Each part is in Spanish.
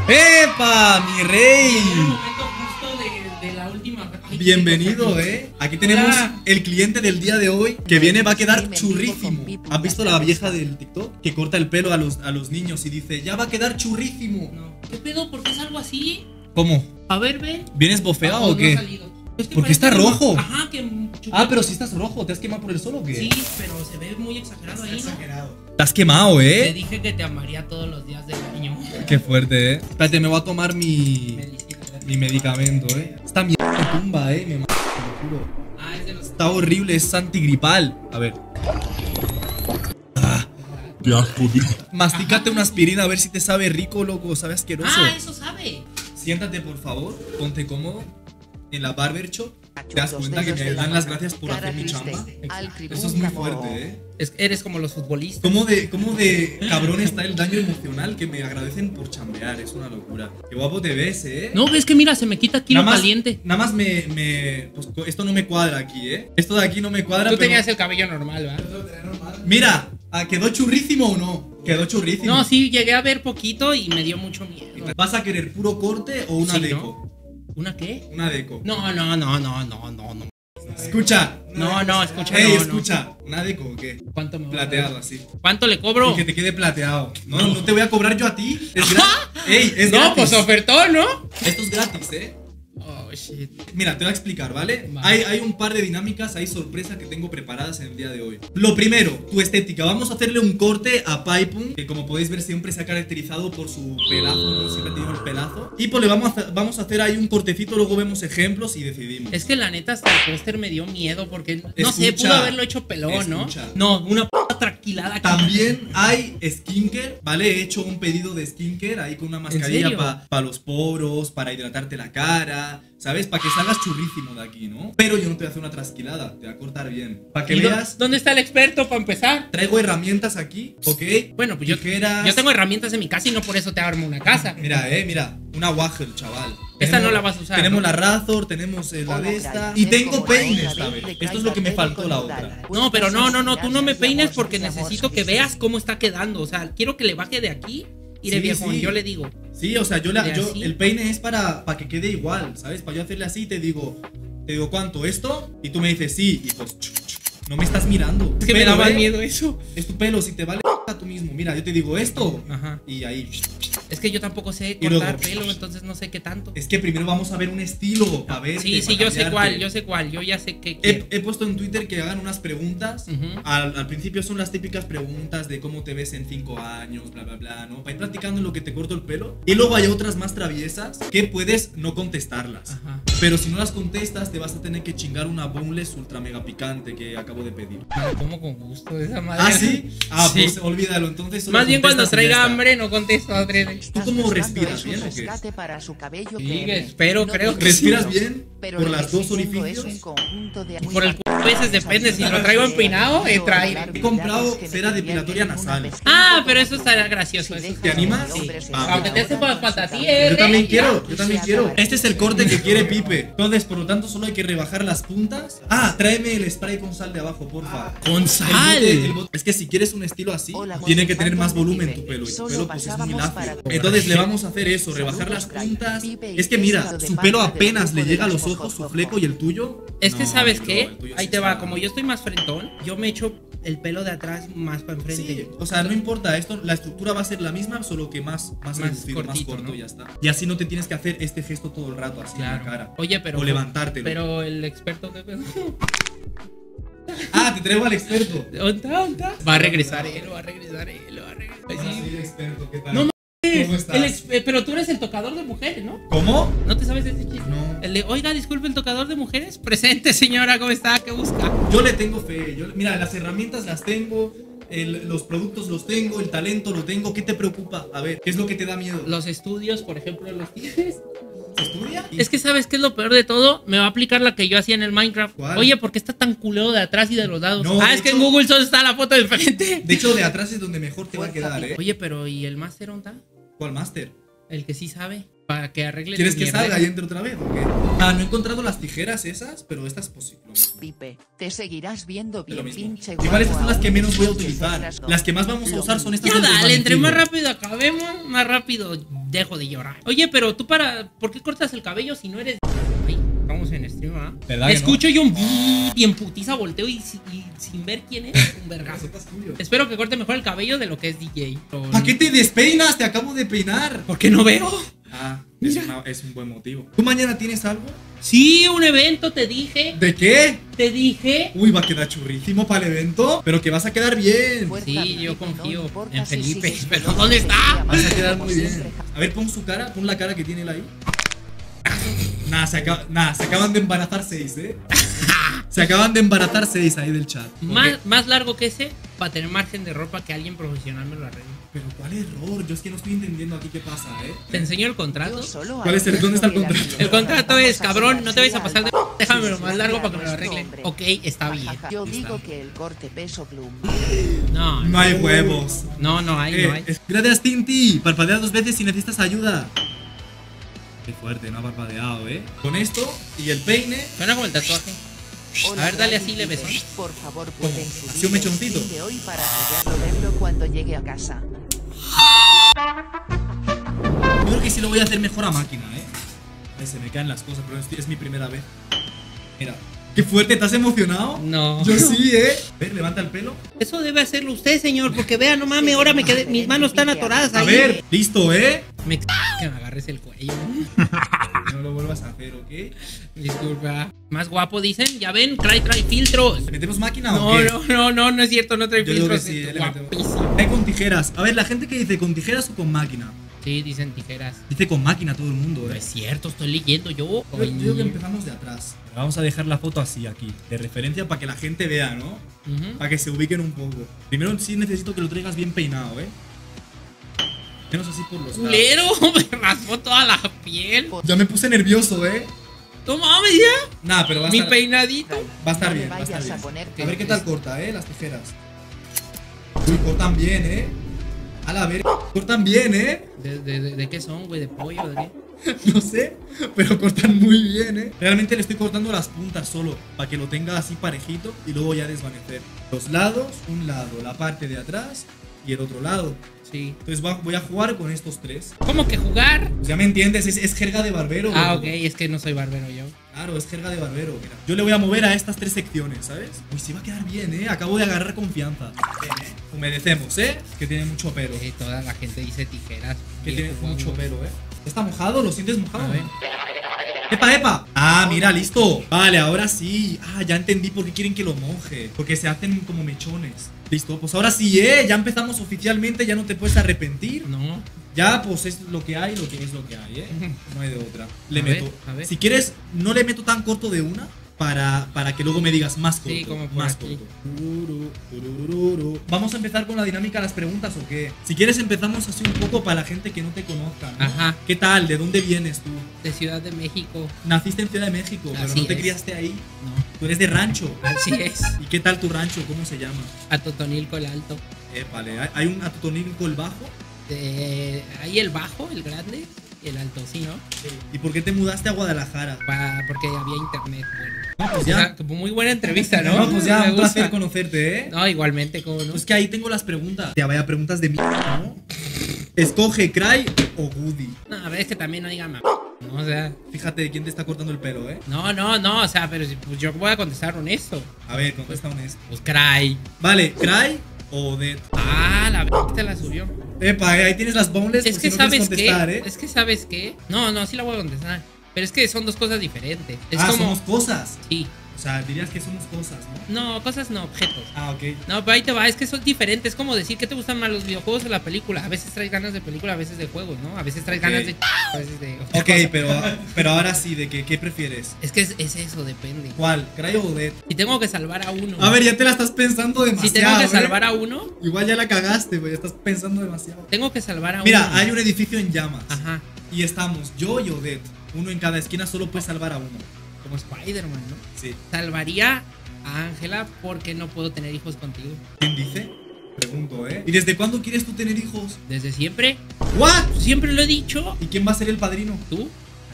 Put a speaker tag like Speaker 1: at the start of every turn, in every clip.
Speaker 1: ¡Epa, mi rey!
Speaker 2: Es el momento justo de la última. Ay,
Speaker 1: Bienvenido, Aquí tenemos
Speaker 2: Hola.
Speaker 1: el cliente del día de hoy que viene, va a quedar churrísimo. ¿Has visto la vieja del TikTok? Que corta el pelo a los niños y dice, ya va a quedar churrísimo.
Speaker 2: No. ¿Qué pedo? ¿Por qué salgo así?
Speaker 1: ¿Cómo?
Speaker 2: A ver, ve.
Speaker 1: ¿Vienes bofeado o
Speaker 2: No
Speaker 1: qué?
Speaker 2: ha salido. Es que
Speaker 1: ¿Por qué
Speaker 2: parece
Speaker 1: está
Speaker 2: que-
Speaker 1: rojo?
Speaker 2: Ajá, que
Speaker 1: Ah, pero si estás rojo, ¿te has quemado por el sol o qué?
Speaker 2: Sí, pero se ve muy exagerado ahí, ¿no?
Speaker 1: Te has quemado,
Speaker 2: Te dije que te amaría todos los días del año.
Speaker 1: Qué fuerte, Espérate, me voy a tomar mi medicamento, Esta mierda me tumba, me mata, te lo juro.
Speaker 2: Ah, es de los.
Speaker 1: Está horrible, es antigripal. A ver.
Speaker 3: Qué asco, tío.
Speaker 1: Mastícate una aspirina a ver si te sabe rico, loco, sabe asqueroso.
Speaker 2: Ah, eso sabe.
Speaker 1: Siéntate, por favor, ponte cómodo en la barber shop. Te das cuenta que me dan las gracias por hacer mi chamba. Eso es muy fuerte,
Speaker 2: Eres como los futbolistas.
Speaker 1: ¿Cómo de cabrón está el daño emocional que me agradecen por chambear? Es una locura. Qué guapo te ves,
Speaker 2: No, ves que mira, se me quita aquí lo
Speaker 1: Nada más,
Speaker 2: caliente.
Speaker 1: nada más pues, esto no me cuadra aquí, Esto de aquí no me cuadra.
Speaker 2: Tú
Speaker 1: pero
Speaker 2: tenías el cabello normal, ¿verdad?
Speaker 1: Mira, ¿quedó churrísimo o no? Quedó churrísimo.
Speaker 2: No, sí, llegué a ver poquito y me dio mucho miedo.
Speaker 1: ¿Vas a querer puro corte o una
Speaker 2: Sí,
Speaker 1: deco?
Speaker 2: ¿no? ¿Una qué?
Speaker 1: Una deco.
Speaker 2: No.
Speaker 1: Escucha.
Speaker 2: No, escucha.
Speaker 1: Ey,
Speaker 2: no,
Speaker 1: escucha. ¿Una deco o qué?
Speaker 2: no. ¿Cuánto me va a
Speaker 1: Plateado
Speaker 2: dar?
Speaker 1: así.
Speaker 2: ¿Cuánto le cobro?
Speaker 1: Y que te quede plateado. No te voy a cobrar yo a ti. Es gratis. Ey, es
Speaker 2: No,
Speaker 1: gratis.
Speaker 2: pues ofertón, ¿no?
Speaker 1: Esto es gratis,
Speaker 2: Oh, shit.
Speaker 1: Mira, te voy a explicar, ¿vale?
Speaker 2: Vale.
Speaker 1: Hay un par de dinámicas, hay sorpresas que tengo preparadas en el día de hoy. Lo primero, tu estética. Vamos a hacerle un corte a Paipun, que como podéis ver siempre se ha caracterizado por su pelazo, ¿no? Siempre ha tenido el pelazo. Y pues le vamos a hacer ahí un cortecito, luego vemos ejemplos y decidimos.
Speaker 2: Es que la neta hasta el póster me dio miedo porque no sé,
Speaker 1: Escucha,
Speaker 2: pudo haberlo hecho pelón,
Speaker 1: escucha.
Speaker 2: ¿no? No, una puta tranquilada. aquí.
Speaker 1: También hay skincare, ¿vale? He hecho un pedido de skincare ahí con una mascarilla
Speaker 2: serio?
Speaker 1: para los poros, para hidratarte la cara, ¿sabes? Para que salgas churrísimo de aquí, ¿no? Pero yo no te voy a hacer una trasquilada, te voy a cortar bien. Para que
Speaker 2: ¿Y
Speaker 1: veas,
Speaker 2: dónde está el experto para empezar?
Speaker 1: traigo herramientas aquí, ¿ok?
Speaker 2: Bueno, pues
Speaker 1: Tijeras.
Speaker 2: yo tengo herramientas en mi casa y no por eso te armo una casa.
Speaker 1: Mira, mira, una waffle, chaval.
Speaker 2: Esta no la vas a usar,
Speaker 1: Tenemos
Speaker 2: ¿no?
Speaker 1: la Razor, tenemos la de esta. Y tengo peine esta vez. Esto es lo que me faltó la otra.
Speaker 2: No, pero no, tú no me peines porque necesito que veas cómo está quedando. O sea, quiero que le baje de aquí y de
Speaker 1: Sí,
Speaker 2: viejón.
Speaker 1: sí.
Speaker 2: Yo le digo.
Speaker 1: Sí, o sea,
Speaker 2: ¿De así?
Speaker 1: el peine es para que quede igual, ¿sabes? Para yo hacerle así te digo ¿cuánto? ¿Esto? Y tú me dices sí, y pues no me estás mirando.
Speaker 2: Es que me daba miedo eso.
Speaker 1: Es tu pelo, si te vale tú mismo. Mira, yo te digo esto.
Speaker 2: Ajá.
Speaker 1: Y ahí.
Speaker 2: Es que yo tampoco sé
Speaker 1: Y
Speaker 2: cortar
Speaker 1: luego-
Speaker 2: pelo, entonces no sé qué tanto.
Speaker 1: Es que primero vamos a ver un estilo, a ver.
Speaker 2: Sí, yo sé cuál, yo ya sé qué quiero.
Speaker 1: He puesto en Twitter que hagan unas preguntas.
Speaker 2: Ujú.
Speaker 1: Al principio son las típicas preguntas de cómo te ves en 5 años, bla, bla, bla, ¿no? Para ir practicando en lo que te corto el pelo. Y luego hay otras más traviesas que puedes no contestarlas.
Speaker 2: Ajá.
Speaker 1: Pero si no las contestas, te vas a tener que chingar una boneless ultra mega picante que acabo de pedir.
Speaker 2: Me como con gusto de esa madre.
Speaker 1: ¿Ah, sí? Ah,
Speaker 2: Sí.
Speaker 1: pues olvídalo. Entonces solo
Speaker 2: Más bien cuando
Speaker 1: contestas y ya
Speaker 2: traiga
Speaker 1: está.
Speaker 2: hambre no contesto adrede.
Speaker 1: ¿Tú cómo respiras bien o qué?
Speaker 4: Para su cabello
Speaker 2: Sí,
Speaker 4: PM.
Speaker 2: espero, creo que
Speaker 1: ¿Respiras
Speaker 4: sí,
Speaker 1: bien?
Speaker 4: pero
Speaker 1: ¿Por
Speaker 4: lo
Speaker 1: las
Speaker 4: que
Speaker 1: dos
Speaker 4: sí tengo es
Speaker 1: orificios?
Speaker 4: un conjunto de
Speaker 2: Por el a veces depende, si lo traigo empinado, trae.
Speaker 1: He comprado cera depilatoria nasal.
Speaker 2: Ah, pero eso estará gracioso. Eso.
Speaker 1: ¿Te animas?
Speaker 2: Sí.
Speaker 1: Ah,
Speaker 2: Aunque te hace falta a ti,
Speaker 1: Yo también quiero,
Speaker 4: Ya.
Speaker 1: yo también quiero. Este es el corte que quiere Pipe. Entonces, por lo tanto, solo hay que rebajar las puntas. Ah, tráeme el spray con sal de abajo, porfa.
Speaker 2: ¡Con sal!
Speaker 1: Es que si quieres un estilo así,
Speaker 4: Hola,
Speaker 1: tiene que tener más
Speaker 4: Gonzalo,
Speaker 1: volumen
Speaker 4: Pipe.
Speaker 1: tu pelo. Y tu
Speaker 4: Solo
Speaker 1: pelo pues es muy
Speaker 4: pasábamos
Speaker 1: lacio.
Speaker 4: para-
Speaker 1: Entonces le vamos a hacer eso, rebajar
Speaker 4: Saludos,
Speaker 1: las
Speaker 4: crack.
Speaker 1: puntas.
Speaker 4: Pipe,
Speaker 1: Es que mira,
Speaker 4: beso de
Speaker 1: su pelo
Speaker 4: parte del
Speaker 1: apenas le
Speaker 4: grupo
Speaker 1: llega a
Speaker 4: de
Speaker 1: los
Speaker 4: los
Speaker 1: ojos, su
Speaker 4: ojos,
Speaker 1: fleco y el tuyo.
Speaker 2: Es que,
Speaker 1: No,
Speaker 2: ¿sabes
Speaker 1: bro,
Speaker 2: qué?
Speaker 1: el tuyo
Speaker 2: Ahí
Speaker 1: sí
Speaker 2: te va,
Speaker 1: está-
Speaker 2: como yo estoy más frentón, yo me echo el pelo de atrás más para enfrente.
Speaker 1: Sí, o sea, no importa, la estructura va a ser la misma, solo que más reducido, más
Speaker 2: cortito,
Speaker 1: corto,
Speaker 2: ¿no?
Speaker 1: y ya está. Y así no te tienes que hacer este gesto todo el rato, así en la cara.
Speaker 2: Oye, pero.
Speaker 1: O levantártelo.
Speaker 2: Pero el experto, ¿qué pedo?
Speaker 1: Ah, te traigo al experto.
Speaker 2: ¿Dónde está? Va a regresar él, va a regresar él.
Speaker 1: Hola, soy el experto, ¿qué tal?
Speaker 2: No
Speaker 1: ¿Cómo estás?
Speaker 2: Pero tú eres el tocador de mujeres, ¿no?
Speaker 1: ¿Cómo?
Speaker 2: ¿No te sabes ese chiste?
Speaker 1: No.
Speaker 2: El de, oiga, disculpe, el tocador de mujeres. Presente, señora, ¿cómo está? ¿Qué busca?
Speaker 1: Yo le tengo fe. Mira, las herramientas las tengo, los productos los tengo, el talento lo tengo. ¿Qué te preocupa? A ver, ¿qué es lo que te da miedo?
Speaker 2: Los estudios, por ejemplo, los tienes.
Speaker 1: ¿Se estudia?
Speaker 2: Es que ¿sabes qué es lo peor de todo? Me va a aplicar la que yo hacía en el Minecraft.
Speaker 1: ¿Cuál?
Speaker 2: Oye, ¿por qué está tan culero de atrás y de los lados?
Speaker 1: No,
Speaker 2: Ah,
Speaker 1: de
Speaker 2: es que
Speaker 1: hecho-
Speaker 2: en Google solo está la foto de frente.
Speaker 1: De hecho, de atrás es donde mejor te va a quedar, ¿eh?
Speaker 2: Oye, pero ¿y el máster dónde está?
Speaker 1: ¿Cuál máster?
Speaker 2: El que sí sabe. Para que arregle
Speaker 1: ¿Quieres
Speaker 2: tu
Speaker 1: que salga
Speaker 2: mierdero.
Speaker 1: y entre otra vez o qué? Ah, no he encontrado las tijeras esas, pero esta es posible.
Speaker 4: Pipe, te seguirás viendo
Speaker 1: Es lo
Speaker 4: bien
Speaker 1: mismo.
Speaker 4: pinche
Speaker 1: Igual estas son las que menos voy a
Speaker 4: aún
Speaker 1: utilizar.
Speaker 4: las dos.
Speaker 1: Las que más vamos a usar son estas
Speaker 2: Ya
Speaker 1: del
Speaker 2: dale, entre más
Speaker 1: desvanecido.
Speaker 2: rápido acabemos, más rápido dejo de llorar. Oye, pero tú ¿por qué cortas el cabello si no eres... Ay, vamos en stream, ¿ah?
Speaker 1: ¿Verdad que no?
Speaker 2: Escucho yo un... y en putiza volteo y sin ver quién es, un vergazo. Espero que corte mejor el cabello de lo que es DJ.
Speaker 1: ¿Para qué te despeinas? Te acabo de peinar.
Speaker 2: ¿Por qué no veo?
Speaker 1: Ah, es un buen motivo. ¿Tú mañana tienes algo?
Speaker 2: Sí, un evento, te dije.
Speaker 1: ¿De qué?
Speaker 2: Te dije.
Speaker 1: Uy, va a quedar churrísimo para el evento. Pero que vas a quedar bien.
Speaker 4: Fuerza,
Speaker 2: Sí,
Speaker 4: Pipe,
Speaker 2: yo
Speaker 4: no
Speaker 2: confío
Speaker 4: importa
Speaker 2: en
Speaker 4: si
Speaker 2: Felipe.
Speaker 4: sigues
Speaker 2: Pero
Speaker 4: con
Speaker 2: ¿dónde
Speaker 4: lo que
Speaker 2: está?
Speaker 4: se
Speaker 1: Vas a
Speaker 4: llama
Speaker 1: quedar
Speaker 4: como
Speaker 1: muy bien.
Speaker 4: siempre.
Speaker 1: A ver, pon su cara, pon la cara que tiene él ahí. Nada, se acaban de embarazar 6, ¿eh? Se acaban de embarazar 6 ahí del chat.
Speaker 2: Más largo que ese, para tener margen de error para que alguien profesional me lo arregle.
Speaker 1: Pero ¿cuál error? Yo es que no estoy entendiendo aquí qué pasa, ¿eh?
Speaker 2: Te enseño el contrato.
Speaker 4: Yo solo
Speaker 1: ¿Cuál es el- dónde está el
Speaker 4: advierto que
Speaker 1: contrato?
Speaker 4: la
Speaker 2: El contrato
Speaker 4: vamos
Speaker 2: es,
Speaker 4: a
Speaker 2: cabrón, no te vayas a
Speaker 4: hacer
Speaker 2: pasar de...
Speaker 4: algo.
Speaker 2: Déjamelo
Speaker 4: Sí,
Speaker 2: más
Speaker 4: sí,
Speaker 2: largo
Speaker 4: sí,
Speaker 2: para que me lo
Speaker 4: nuestro
Speaker 2: arreglen.
Speaker 4: hombre.
Speaker 2: Ok, está bien.
Speaker 4: Yo
Speaker 1: Está.
Speaker 4: digo que el corte peso pluma.
Speaker 2: No,
Speaker 1: No hay huevos.
Speaker 2: no hay, no hay.
Speaker 1: Gracias, Tinti. Parpadea 2 veces si necesitas ayuda. Qué fuerte, no ha parpadeado, ¿eh? Con esto y el peine.
Speaker 2: Suena como el tatuaje.
Speaker 4: Hola,
Speaker 2: A ver, dale
Speaker 4: Gaby
Speaker 2: así,
Speaker 4: Pipe,
Speaker 2: levesón.
Speaker 4: Por favor, pueden
Speaker 1: Así
Speaker 4: subir
Speaker 1: un mechoncito.
Speaker 4: el stream de hoy para poderlo verlo cuando llegue a casa.
Speaker 1: Yo creo que sí lo voy a hacer mejor a máquina, ¿eh? Ay, se me caen las cosas, pero es mi primera vez. Mira. Qué fuerte, ¿te has emocionado?
Speaker 2: No.
Speaker 1: Yo sí, ¿eh? A ver, levanta el pelo.
Speaker 2: Eso debe hacerlo usted, señor, porque vea, no mames, ahora me quedé, mis manos están atoradas ahí.
Speaker 1: A ver, listo, ¿eh?
Speaker 2: Que me agarres el cuello.
Speaker 1: No lo vuelvas a hacer, ¿ok?
Speaker 2: Disculpa. Más guapo dicen, ya ven, trae filtros.
Speaker 1: ¿Le metemos máquina o qué?
Speaker 2: No es cierto, no trae
Speaker 1: Yo digo que
Speaker 2: filtros.
Speaker 1: sí,
Speaker 2: esto,
Speaker 1: le metemos.
Speaker 2: guapísimo.
Speaker 1: Hay con tijeras. A ver, la gente que dice con tijeras o con máquina.
Speaker 2: Sí, dicen tijeras.
Speaker 1: Dice con máquina todo el mundo,
Speaker 2: No
Speaker 1: ¿eh?
Speaker 2: es cierto, estoy leyendo yo.
Speaker 1: Yo digo que empezamos de atrás. Vamos a dejar la foto así aquí, de referencia para que la gente vea, ¿no?
Speaker 2: Ujú.
Speaker 1: Para que se ubiquen un poco. Primero sí necesito que lo traigas bien peinado, ¿eh? Menos así por los lados.
Speaker 2: Culero, me raspó toda la piel.
Speaker 1: Ya me puse nervioso, ¿eh?
Speaker 2: No mames, ya.
Speaker 1: Nah, pero va a
Speaker 2: Mi
Speaker 1: estar,
Speaker 2: peinadito.
Speaker 1: va a estar
Speaker 4: No me
Speaker 1: bien, va a estar
Speaker 4: vayas
Speaker 1: bien.
Speaker 4: a poner
Speaker 1: A ver qué tal corta, ¿eh? Las tijeras. Uy, cortan bien, ¿eh? A la ver, cortan bien, ¿eh?
Speaker 2: ¿De qué son, güey? ¿De pollo? ¿De qué?
Speaker 1: No sé, pero cortan muy bien, ¿eh? Realmente le estoy cortando las puntas solo, para que lo tenga así parejito y luego ya desvanecer. Los lados, un lado, la parte de atrás y el otro lado.
Speaker 2: Sí.
Speaker 1: Entonces voy a jugar con estos tres.
Speaker 2: ¿Cómo que jugar?
Speaker 1: Pues ya me entiendes, es jerga de barbero.
Speaker 2: Ah,
Speaker 1: bro.
Speaker 2: ok, es que no soy barbero yo.
Speaker 1: Claro, es jerga de barbero. Mira. Yo le voy a mover a estas tres secciones, ¿sabes? Uy, sí va a quedar bien, ¿eh? Acabo de agarrar confianza. Bien, ¿eh? Humedecemos, ¿eh? Que tiene mucho pelo.
Speaker 2: Toda la gente dice tijeras.
Speaker 1: Que
Speaker 2: viejo
Speaker 1: tiene
Speaker 2: guango.
Speaker 1: mucho pelo, ¿eh? ¿Está mojado? ¿Lo sientes mojado?
Speaker 2: A ver.
Speaker 1: ¡Epa, epa! Ah, mira, listo. Vale, ahora sí. Ah, ya entendí por qué quieren que lo moje. Porque se hacen como mechones. Listo, pues ahora sí, ¿eh? Ya empezamos oficialmente, ya no te puedes arrepentir.
Speaker 2: No.
Speaker 1: Ya, pues es lo que hay, lo que es lo que hay, ¿eh? No hay de otra. Le
Speaker 2: A ver,
Speaker 1: meto.
Speaker 2: a ver.
Speaker 1: Si quieres, no le meto tan corto de una para que luego me digas más corto.
Speaker 2: Sí, como por
Speaker 1: más
Speaker 2: aquí.
Speaker 1: corto. Tururururu. Vamos a empezar con la dinámica de las preguntas o qué. Si quieres empezamos así un poco para la gente que no te conozca, ¿no?
Speaker 2: Ajá.
Speaker 1: ¿Qué tal? ¿De dónde vienes tú?
Speaker 2: De Ciudad de México.
Speaker 1: Naciste en Ciudad de México, pero
Speaker 2: Así
Speaker 1: no te
Speaker 2: es.
Speaker 1: criaste ahí.
Speaker 2: No.
Speaker 1: Tú eres de rancho.
Speaker 2: Así es.
Speaker 1: ¿Y qué tal tu rancho? ¿Cómo se llama?
Speaker 2: A Totonilco el alto.
Speaker 1: Vale, hay un atotonilco el bajo.
Speaker 2: Ahí el bajo, el grande, y el alto, sí, ¿no?
Speaker 1: ¿Y por qué te mudaste a Guadalajara?
Speaker 2: Porque había internet, bueno.
Speaker 1: No, pues
Speaker 2: O sea,
Speaker 1: ya.
Speaker 2: como muy buena entrevista, ¿no?
Speaker 1: No, pues ya,
Speaker 2: Me
Speaker 1: un
Speaker 2: gusta.
Speaker 1: placer conocerte, ¿eh?
Speaker 2: No, igualmente, como no.
Speaker 1: Pues que ahí tengo las preguntas. Ya vaya preguntas de mí, ¿no? Escoge Cry o Woody.
Speaker 2: No, a ver, es que también no digan no, o sea,
Speaker 1: Fíjate de quién te está cortando el pelo, ¿eh?
Speaker 2: no, o sea, pero pues yo voy a contestar honesto.
Speaker 1: A ver, contesta honesto.
Speaker 2: Pues cry.
Speaker 1: Vale, Cry o Dead.
Speaker 2: Ah, la verdad te la subió.
Speaker 1: Epa, ahí tienes las boneless
Speaker 2: Es
Speaker 1: por
Speaker 2: que
Speaker 1: si no quieres
Speaker 2: sabes
Speaker 1: contestar,
Speaker 2: qué,
Speaker 1: ¿eh?
Speaker 2: es que sabes qué. No, sí la voy a contestar. Pero es que son dos cosas diferentes. Es como,
Speaker 1: somos cosas.
Speaker 2: sí.
Speaker 1: O sea, dirías que somos cosas, ¿no?
Speaker 2: No, cosas no, objetos.
Speaker 1: Ah, ok.
Speaker 2: No, pero ahí te va, es que son diferentes. Es como decir, ¿qué te gustan más, los videojuegos o la película? A veces traes ganas de película, a veces de juegos, ¿no? A veces traes
Speaker 1: Ok.
Speaker 2: ganas de... A veces de... otra
Speaker 1: Ok,
Speaker 2: cosa.
Speaker 1: pero ahora sí, ¿de qué prefieres?
Speaker 2: Es que es eso, depende.
Speaker 1: ¿Cuál? ¿Cry o Dead?
Speaker 2: Si tengo que salvar a uno...
Speaker 1: A ver, ya te la estás pensando demasiado.
Speaker 2: si tengo que
Speaker 1: ¿eh?
Speaker 2: salvar a uno,
Speaker 1: Igual ya la cagaste, güey. Estás pensando demasiado.
Speaker 2: tengo que salvar a
Speaker 1: Mira,
Speaker 2: uno.
Speaker 1: hay un edificio en llamas.
Speaker 2: Ajá.
Speaker 1: Y estamos yo y Odette. Uno en cada esquina, solo puedes salvar a uno.
Speaker 2: Como Spider-Man, ¿no?
Speaker 1: Sí.
Speaker 2: Salvaría a Ángela porque no puedo tener hijos contigo.
Speaker 1: ¿Quién dice? Pregunto, ¿eh? ¿Y desde cuándo quieres tú tener hijos?
Speaker 2: Desde siempre.
Speaker 1: ¿What?
Speaker 2: Siempre lo he dicho.
Speaker 1: ¿Y quién va a ser el padrino?
Speaker 2: ¿Tú?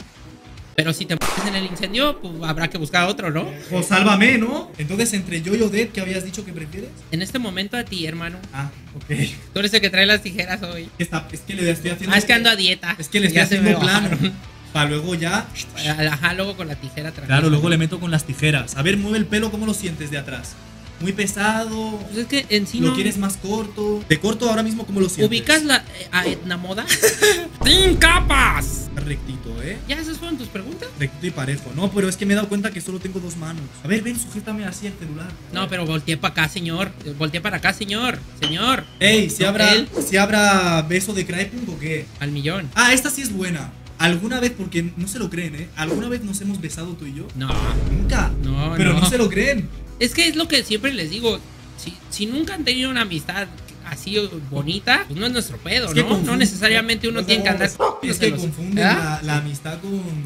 Speaker 2: Pero si te mueres en el incendio, pues habrá que buscar otro, ¿no?
Speaker 1: Pues sálvame, ¿no? Entonces, entre yo y Odette, ¿qué habías dicho que prefieres?
Speaker 2: En este momento a ti, hermano.
Speaker 1: Ah, ok.
Speaker 2: Tú eres el que trae las tijeras hoy.
Speaker 1: Es que le estoy haciendo...
Speaker 2: Ah, es que ando a dieta.
Speaker 1: Es que le estoy
Speaker 2: Ya se
Speaker 1: haciendo
Speaker 2: me
Speaker 1: plano.
Speaker 2: bajaron.
Speaker 1: Para luego ya...
Speaker 2: Ajá, luego con la tijera tranquila.
Speaker 1: Claro, luego le meto con las tijeras. A ver, mueve el pelo, ¿cómo lo sientes de atrás? Muy pesado.
Speaker 2: Pues es que en sí
Speaker 1: ¿Lo
Speaker 2: no...
Speaker 1: quieres más corto? De corto ahora mismo, ¿cómo lo sientes?
Speaker 2: ¿Ubicas a Etna Moda? ¡Sin capas!
Speaker 1: Rectito, ¿eh?
Speaker 2: ¿Ya esas fueron tus preguntas?
Speaker 1: Rectito y parejo. No, pero es que me he dado cuenta que solo tengo 2 manos. A ver, ven, sujétame así el celular.
Speaker 2: No, pero volteé para acá, señor. Volteé para acá, señor. Señor.
Speaker 1: Ey, ¿si
Speaker 2: No,
Speaker 1: habrá,
Speaker 2: él.
Speaker 1: ¿si habrá beso de Crypunk o qué?
Speaker 2: Al millón.
Speaker 1: Ah, esta sí es buena. ¿Alguna vez, porque no se lo creen, ¿alguna vez nos hemos besado tú y yo?
Speaker 2: No.
Speaker 1: Nunca.
Speaker 2: No,
Speaker 1: Pero no
Speaker 2: no.
Speaker 1: se lo creen.
Speaker 2: Es que es lo que siempre les digo. Si nunca han tenido una amistad así bonita, pues no es nuestro pedo,
Speaker 1: Es que
Speaker 2: ¿no?
Speaker 1: confunden-
Speaker 2: No necesariamente uno tiene que andar.
Speaker 1: Es que confunden
Speaker 2: ¿Ah?
Speaker 1: la amistad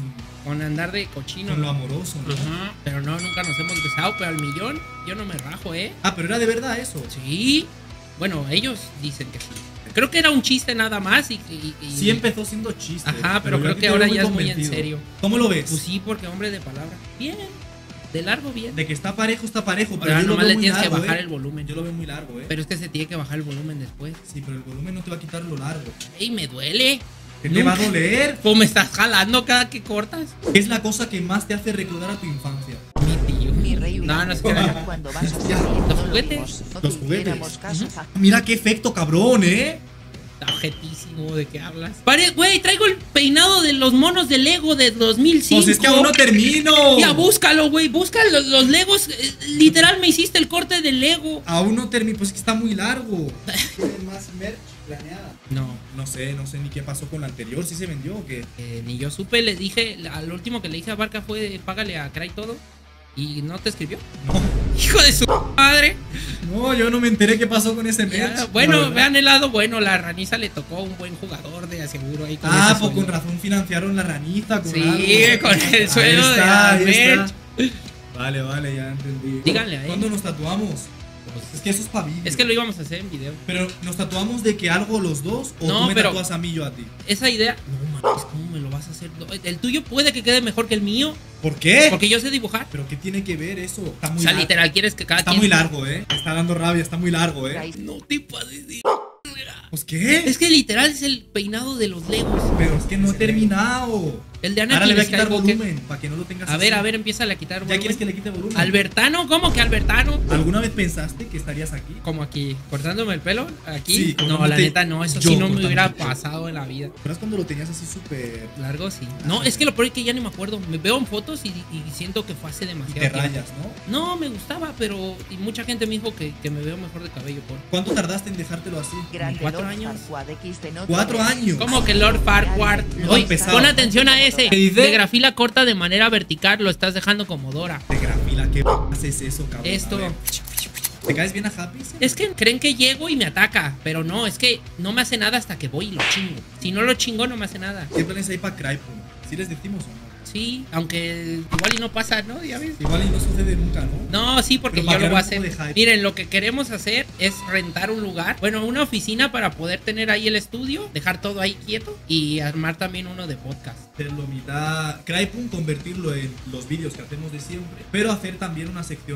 Speaker 2: Con andar de cochino.
Speaker 1: con lo amoroso, ¿no?
Speaker 2: Ajá, pero no, nunca nos hemos besado, pero al millón yo no me rajo, ¿eh?
Speaker 1: Ah, pero era de verdad eso.
Speaker 2: Sí. Bueno, ellos dicen que sí. Creo que era un chiste nada más y
Speaker 1: Sí empezó siendo chiste.
Speaker 2: Ajá, pero
Speaker 1: yo
Speaker 2: creo
Speaker 1: aquí
Speaker 2: que
Speaker 1: te
Speaker 2: ahora
Speaker 1: veo
Speaker 2: ya es muy en
Speaker 1: convencido.
Speaker 2: serio.
Speaker 1: ¿Cómo lo ves?
Speaker 2: Pues sí, porque hombre de palabra. Bien. De largo, bien.
Speaker 1: De que está parejo, pero
Speaker 2: Pero
Speaker 1: yo lo
Speaker 2: nomás
Speaker 1: veo
Speaker 2: le
Speaker 1: muy
Speaker 2: tienes que
Speaker 1: largo,
Speaker 2: bajar el volumen.
Speaker 1: Yo lo veo muy largo,
Speaker 2: Pero es que se tiene que bajar el volumen después.
Speaker 1: Sí, pero el volumen no te va a quitar lo largo.
Speaker 2: ¡Ey, me duele!
Speaker 1: ¿Qué te va a
Speaker 2: Nunca-
Speaker 1: doler?
Speaker 2: ¿Cómo me estás jalando cada que cortas?
Speaker 1: ¿Qué es la cosa que más te hace recordar a tu infancia?
Speaker 2: Mi tío.
Speaker 4: Mi rey
Speaker 2: No, no es que
Speaker 4: Ulises, cuando vas a salir,
Speaker 1: Los
Speaker 4: no lo
Speaker 2: juguetes.
Speaker 4: vimos, no
Speaker 1: Los
Speaker 4: te
Speaker 1: juguetes.
Speaker 4: hiciéramos caso,
Speaker 2: Ujú.
Speaker 1: Mira qué efecto, cabrón,
Speaker 2: Está objetísimo de qué hablas. Güey, traigo el peinado de los monos de Lego de 2005.
Speaker 1: Pues es que aún no termino.
Speaker 2: Ya, búscalo, güey. Busca los Legos. Literal, me hiciste el corte de Lego.
Speaker 1: Aún no termino, pues es que está muy largo. ¿Tienes más merch planeada?
Speaker 2: No.
Speaker 1: No sé ni qué pasó con la anterior, ¿sí se vendió o qué?
Speaker 2: Ni yo supe, le dije, al último que le dije a Barca fue págale a Cry todo. ¿Y no te escribió?
Speaker 1: No,
Speaker 2: Hijo de su madre.
Speaker 1: no, yo no me enteré qué pasó con ese merch.
Speaker 2: Ya,
Speaker 1: la
Speaker 2: bueno,
Speaker 1: verdad.
Speaker 2: vean el lado bueno, la raniza le tocó a un buen jugador de aseguro ahí con
Speaker 1: Ah,
Speaker 2: ese
Speaker 1: pues con
Speaker 2: sueldo.
Speaker 1: razón financiaron la raniza con
Speaker 2: Sí,
Speaker 1: algo.
Speaker 2: con el
Speaker 1: Ahí
Speaker 2: sueldo de
Speaker 1: está,
Speaker 2: la
Speaker 1: ahí está.
Speaker 2: merch.
Speaker 1: Vale, ya entendí.
Speaker 2: Díganle a él.
Speaker 1: ¿Cuándo nos tatuamos? Es que eso es pa' vídeo.
Speaker 2: Es que lo íbamos a hacer en video.
Speaker 1: Pero ¿nos tatuamos de que algo los dos o
Speaker 2: No,
Speaker 1: tú me
Speaker 2: pero-
Speaker 1: tatúas a mí y yo a ti?
Speaker 2: Esa idea, no mames, ¿cómo me lo vas a hacer? El tuyo puede que quede mejor que el mío,
Speaker 1: ¿Por qué?
Speaker 2: porque yo sé dibujar.
Speaker 1: ¿Pero qué tiene que ver eso? Está
Speaker 2: O
Speaker 1: muy
Speaker 2: sea,
Speaker 1: largo.
Speaker 2: literal, quieres que cada
Speaker 1: Está
Speaker 2: quien...
Speaker 1: muy largo, Me está dando rabia, está muy largo,
Speaker 4: Cry.
Speaker 2: No te pases de...
Speaker 1: Pues qué?
Speaker 2: Es que literal es el peinado de los Legos.
Speaker 1: Pero es que no he terminado.
Speaker 2: El de
Speaker 1: Ahora le
Speaker 2: Anakin
Speaker 1: voy a quitar
Speaker 2: Skywalker.
Speaker 1: volumen para que no lo tengas
Speaker 2: A
Speaker 1: así.
Speaker 2: ver, empieza a quitar
Speaker 1: ¿Ya
Speaker 2: volumen.
Speaker 1: quieres que le quite volumen?
Speaker 2: ¿Albertano? ¿Cómo que Albertano?
Speaker 1: ¿Alguna vez pensaste que estarías aquí?
Speaker 2: Como aquí, cortándome el pelo, aquí.
Speaker 1: Sí,
Speaker 2: no, la
Speaker 1: cortándote
Speaker 2: neta no, eso
Speaker 1: yo
Speaker 2: sí no me hubiera
Speaker 1: cortándote.
Speaker 2: pasado en la vida.
Speaker 1: ¿Recuerdas cuando lo tenías así súper...
Speaker 2: Largo sí. No, es que lo peor es que ya ni me acuerdo. Me veo en fotos y siento que fue hace
Speaker 1: y
Speaker 2: demasiado
Speaker 1: te
Speaker 2: tiempo.
Speaker 1: rayas, ¿no?
Speaker 2: No, me gustaba, pero y mucha gente me dijo que me veo mejor de cabello por.
Speaker 1: ¿Cuánto tardaste en dejártelo así?
Speaker 4: Grande
Speaker 2: 4
Speaker 4: Lord
Speaker 2: años.
Speaker 4: Farquaad X de no
Speaker 1: 4
Speaker 4: te-
Speaker 1: años.
Speaker 2: ¿Cómo que Lord Farquaad?
Speaker 1: No,
Speaker 2: Oye,
Speaker 1: pesado.
Speaker 2: pon atención a ese.
Speaker 1: ¿Qué dice?
Speaker 2: De grafila corta de manera vertical, lo estás dejando como Dora.
Speaker 1: De grafila, ¿qué haces eso, cabrón?
Speaker 2: Esto.
Speaker 1: A ver. ¿Te caes bien a Happy?
Speaker 2: Es que creen que llego y me ataca, pero no, es que no me hace nada hasta que voy y lo chingo. Si no lo chingo, no me hace nada.
Speaker 1: ¿Qué planes hay para Crypunk? ¿Sí les decimos o no?
Speaker 2: Sí, aunque igual y no pasa, ¿no? Ya ves.
Speaker 1: Igual y no sucede nunca, ¿no?
Speaker 2: No, sí, porque
Speaker 1: Pero
Speaker 2: yo
Speaker 1: para
Speaker 2: lo voy a
Speaker 1: crear un
Speaker 2: hacer.
Speaker 1: poco de hype.
Speaker 2: Miren, lo que queremos hacer es rentar un lugar, bueno, una oficina para poder tener ahí el estudio, dejar todo ahí quieto y armar también uno de podcast.
Speaker 1: Hacerlo mitad Crypunk, convertirlo en los vídeos que hacemos de siempre, pero hacer también una sección...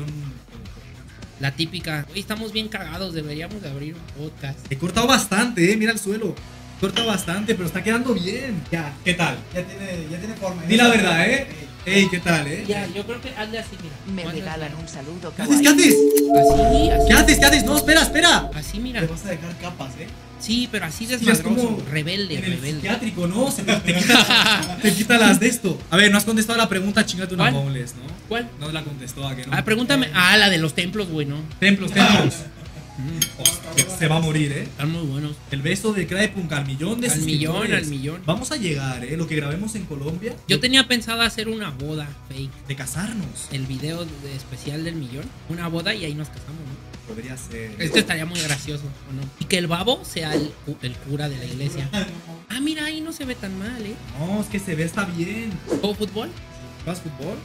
Speaker 2: La típica, hoy estamos bien cagados, deberíamos de abrir un podcast.
Speaker 1: He cortado bastante, mira el suelo. He cortado bastante, pero está quedando bien. Ya, ¿qué tal?
Speaker 3: Ya tiene forma.
Speaker 1: Di la verdad, Ey, ¿qué tal,
Speaker 2: Ya, yo creo que hazle así, mira.
Speaker 4: Me
Speaker 2: Hazle
Speaker 4: regalan
Speaker 2: así.
Speaker 4: un saludo
Speaker 1: ¿Qué haces? ¿Qué
Speaker 4: kawaii.
Speaker 1: haces?
Speaker 2: Así, así.
Speaker 1: ¿Qué haces? ¿Qué haces? No, espera.
Speaker 2: Así, mira.
Speaker 3: Te vas a dejar capas,
Speaker 2: Sí, pero así
Speaker 1: Sí, es
Speaker 2: desmadroso.
Speaker 1: como
Speaker 2: Rebelde,
Speaker 1: en el
Speaker 2: rebelde.
Speaker 1: psiquiátrico, ¿no? Te quita las de esto. A ver, no has contestado la pregunta, chingate una
Speaker 2: ¿Cuál?
Speaker 1: boneless, ¿no?
Speaker 2: ¿Cuál?
Speaker 1: No la contestó, ¿a que no?
Speaker 2: Ah, pregúntame. Ah, la de los templos, güey, ¿no?
Speaker 1: Templos. Hostia, se va a morir,
Speaker 2: Están muy buenos.
Speaker 1: El beso de Crypunk al millón de
Speaker 2: Al millón,
Speaker 1: suscriptores.
Speaker 2: al millón.
Speaker 1: Vamos a llegar, Lo que grabemos en Colombia.
Speaker 2: Yo tenía pensado hacer una boda fake.
Speaker 1: De casarnos.
Speaker 2: El video de especial del millón. Una boda y ahí nos casamos, ¿no?
Speaker 1: Podría ser.
Speaker 2: Esto estaría muy gracioso, ¿o no? Y que el babo sea el cura de la iglesia. Ah, mira, ahí no se ve tan mal, ¿eh?
Speaker 1: No, es que se ve, está bien.
Speaker 2: ¿Juego fútbol?
Speaker 1: ¿Vas fútbol?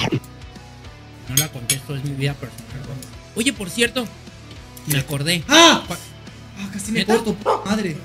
Speaker 2: No la contesto, es mi vida personal. Oye, por cierto, me acordé.
Speaker 1: ¡Ah! Casi me
Speaker 2: ¿Neta?
Speaker 1: corto, madre.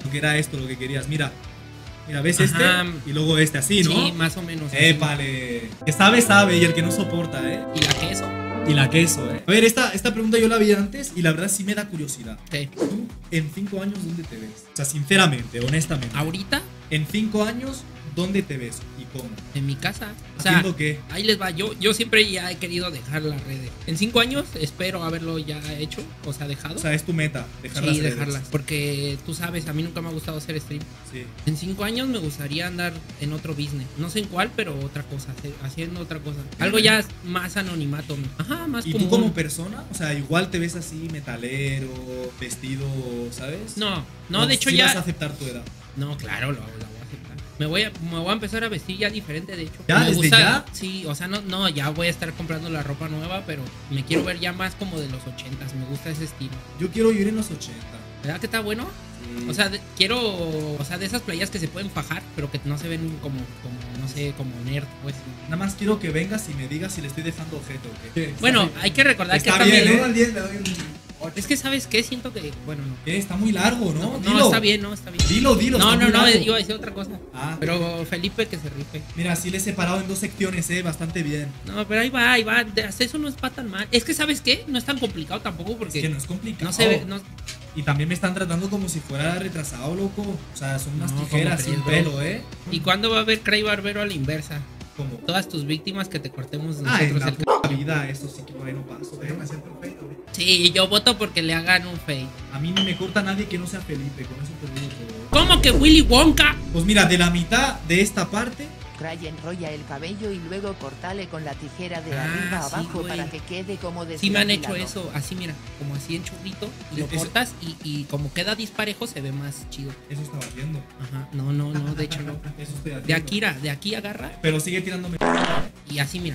Speaker 1: Porque era esto lo que querías. Mira, ves
Speaker 2: Ajá.
Speaker 1: este y luego este, así, ¿no?
Speaker 2: Sí, más o menos. así.
Speaker 1: Épale. Que sabe, sabe, y el que no soporta, ¿eh?
Speaker 2: ¿Y la queso?
Speaker 1: Y la queso, ¿eh? A ver, esta pregunta yo la vi antes y la verdad sí me da curiosidad.
Speaker 2: ¿Qué?
Speaker 1: ¿Tú en 5 años dónde te ves? O sea, sinceramente, honestamente.
Speaker 2: ¿Ahorita?
Speaker 1: En 5 años, ¿dónde te ves y cómo?
Speaker 2: En mi casa. O sea,
Speaker 1: ¿Haciendo qué?
Speaker 2: ahí les va. Yo siempre ya he querido dejar las redes. En 5 años espero haberlo ya hecho. O sea, dejado.
Speaker 1: O sea, es tu meta, dejar
Speaker 2: Sí,
Speaker 1: las redes.
Speaker 2: dejarlas. Porque tú sabes, a mí nunca me ha gustado hacer stream.
Speaker 1: Sí.
Speaker 2: En 5 años me gustaría andar en otro business. No sé en cuál, pero otra cosa. Haciendo otra cosa. Algo ya más anonimato. Ajá, más
Speaker 1: ¿Y
Speaker 2: común.
Speaker 1: tú como persona? O sea, igual te ves así, metalero, vestido, ¿sabes?
Speaker 2: No, de hecho
Speaker 1: sí
Speaker 2: ya.
Speaker 1: vas a aceptar tu edad.
Speaker 2: No, claro, lo voy a aceptar. Me voy a empezar a vestir ya diferente, de hecho.
Speaker 1: ¿Ya?
Speaker 2: Me
Speaker 1: ¿Desde ya?
Speaker 2: Sí, o sea, no, ya voy a estar comprando la ropa nueva, pero me quiero ver ya más como de los 80s. Me gusta ese estilo.
Speaker 1: Yo quiero vivir en los 80.
Speaker 2: ¿Verdad que está bueno?
Speaker 1: Sí.
Speaker 2: O sea, quiero, o sea, de esas playas que se pueden fajar, pero que no se ven como no sé, como nerd, pues.
Speaker 1: Nada más quiero que vengas y me digas si le estoy dejando objeto o qué.
Speaker 2: Bueno, hay que recordar
Speaker 1: Está
Speaker 2: que también.
Speaker 1: bien,
Speaker 3: Del 1 al 10 le doy un 8.
Speaker 2: Es que, ¿sabes qué? Siento que, bueno, no.
Speaker 1: Está muy largo, ¿no?
Speaker 2: No,
Speaker 1: Dilo.
Speaker 2: está bien, no, está bien.
Speaker 1: Dilo,
Speaker 2: No,
Speaker 1: está
Speaker 2: no,
Speaker 1: muy
Speaker 2: no,
Speaker 1: largo.
Speaker 2: iba a decir otra cosa.
Speaker 1: Ah.
Speaker 2: Pero Felipe que se rife.
Speaker 1: Mira, sí le he separado en 2 secciones, bastante bien.
Speaker 2: No, pero ahí va, ahí va. Eso no es para tan mal. Es que, ¿sabes qué? No es tan complicado tampoco porque
Speaker 1: Es que no es complicado.
Speaker 2: no se ve. No,
Speaker 1: Y también me están tratando como si fuera retrasado, loco. O sea, son unas
Speaker 2: No,
Speaker 1: tijeras
Speaker 2: ¿cómo
Speaker 1: sin
Speaker 2: crees,
Speaker 1: pelo, ¿eh?
Speaker 2: ¿Y cuándo va a haber Cray Barbero a la inversa?
Speaker 1: Como.
Speaker 2: Todas tus víctimas que te cortemos
Speaker 1: Ah, en
Speaker 2: nosotros
Speaker 1: la
Speaker 2: el
Speaker 1: puta vida, eso sí que por ahí no paso,
Speaker 3: Déjame hacer perfecto, güey.
Speaker 2: Sí, yo voto porque le hagan un fake.
Speaker 1: A mí ni me corta nadie que no sea Felipe, con eso te digo todo.
Speaker 2: ¿Cómo que Willy Wonka?
Speaker 1: Pues mira, de la mitad de esta parte,
Speaker 4: Cray enrolla el cabello y luego cortale con la tijera de
Speaker 2: Ah,
Speaker 4: arriba a
Speaker 2: sí,
Speaker 4: abajo
Speaker 2: güey.
Speaker 4: para que quede como
Speaker 2: Sí me han hecho
Speaker 4: desafilado.
Speaker 2: eso, así mira, como así en churrito y lo
Speaker 1: Eso-
Speaker 2: cortas y como queda disparejo se ve más chido.
Speaker 1: eso estaba haciendo.
Speaker 2: Ajá, no, de hecho no.
Speaker 1: Eso estoy haciendo.
Speaker 2: De aquí agarra
Speaker 1: Pero sigue tirándome.
Speaker 2: y así mira.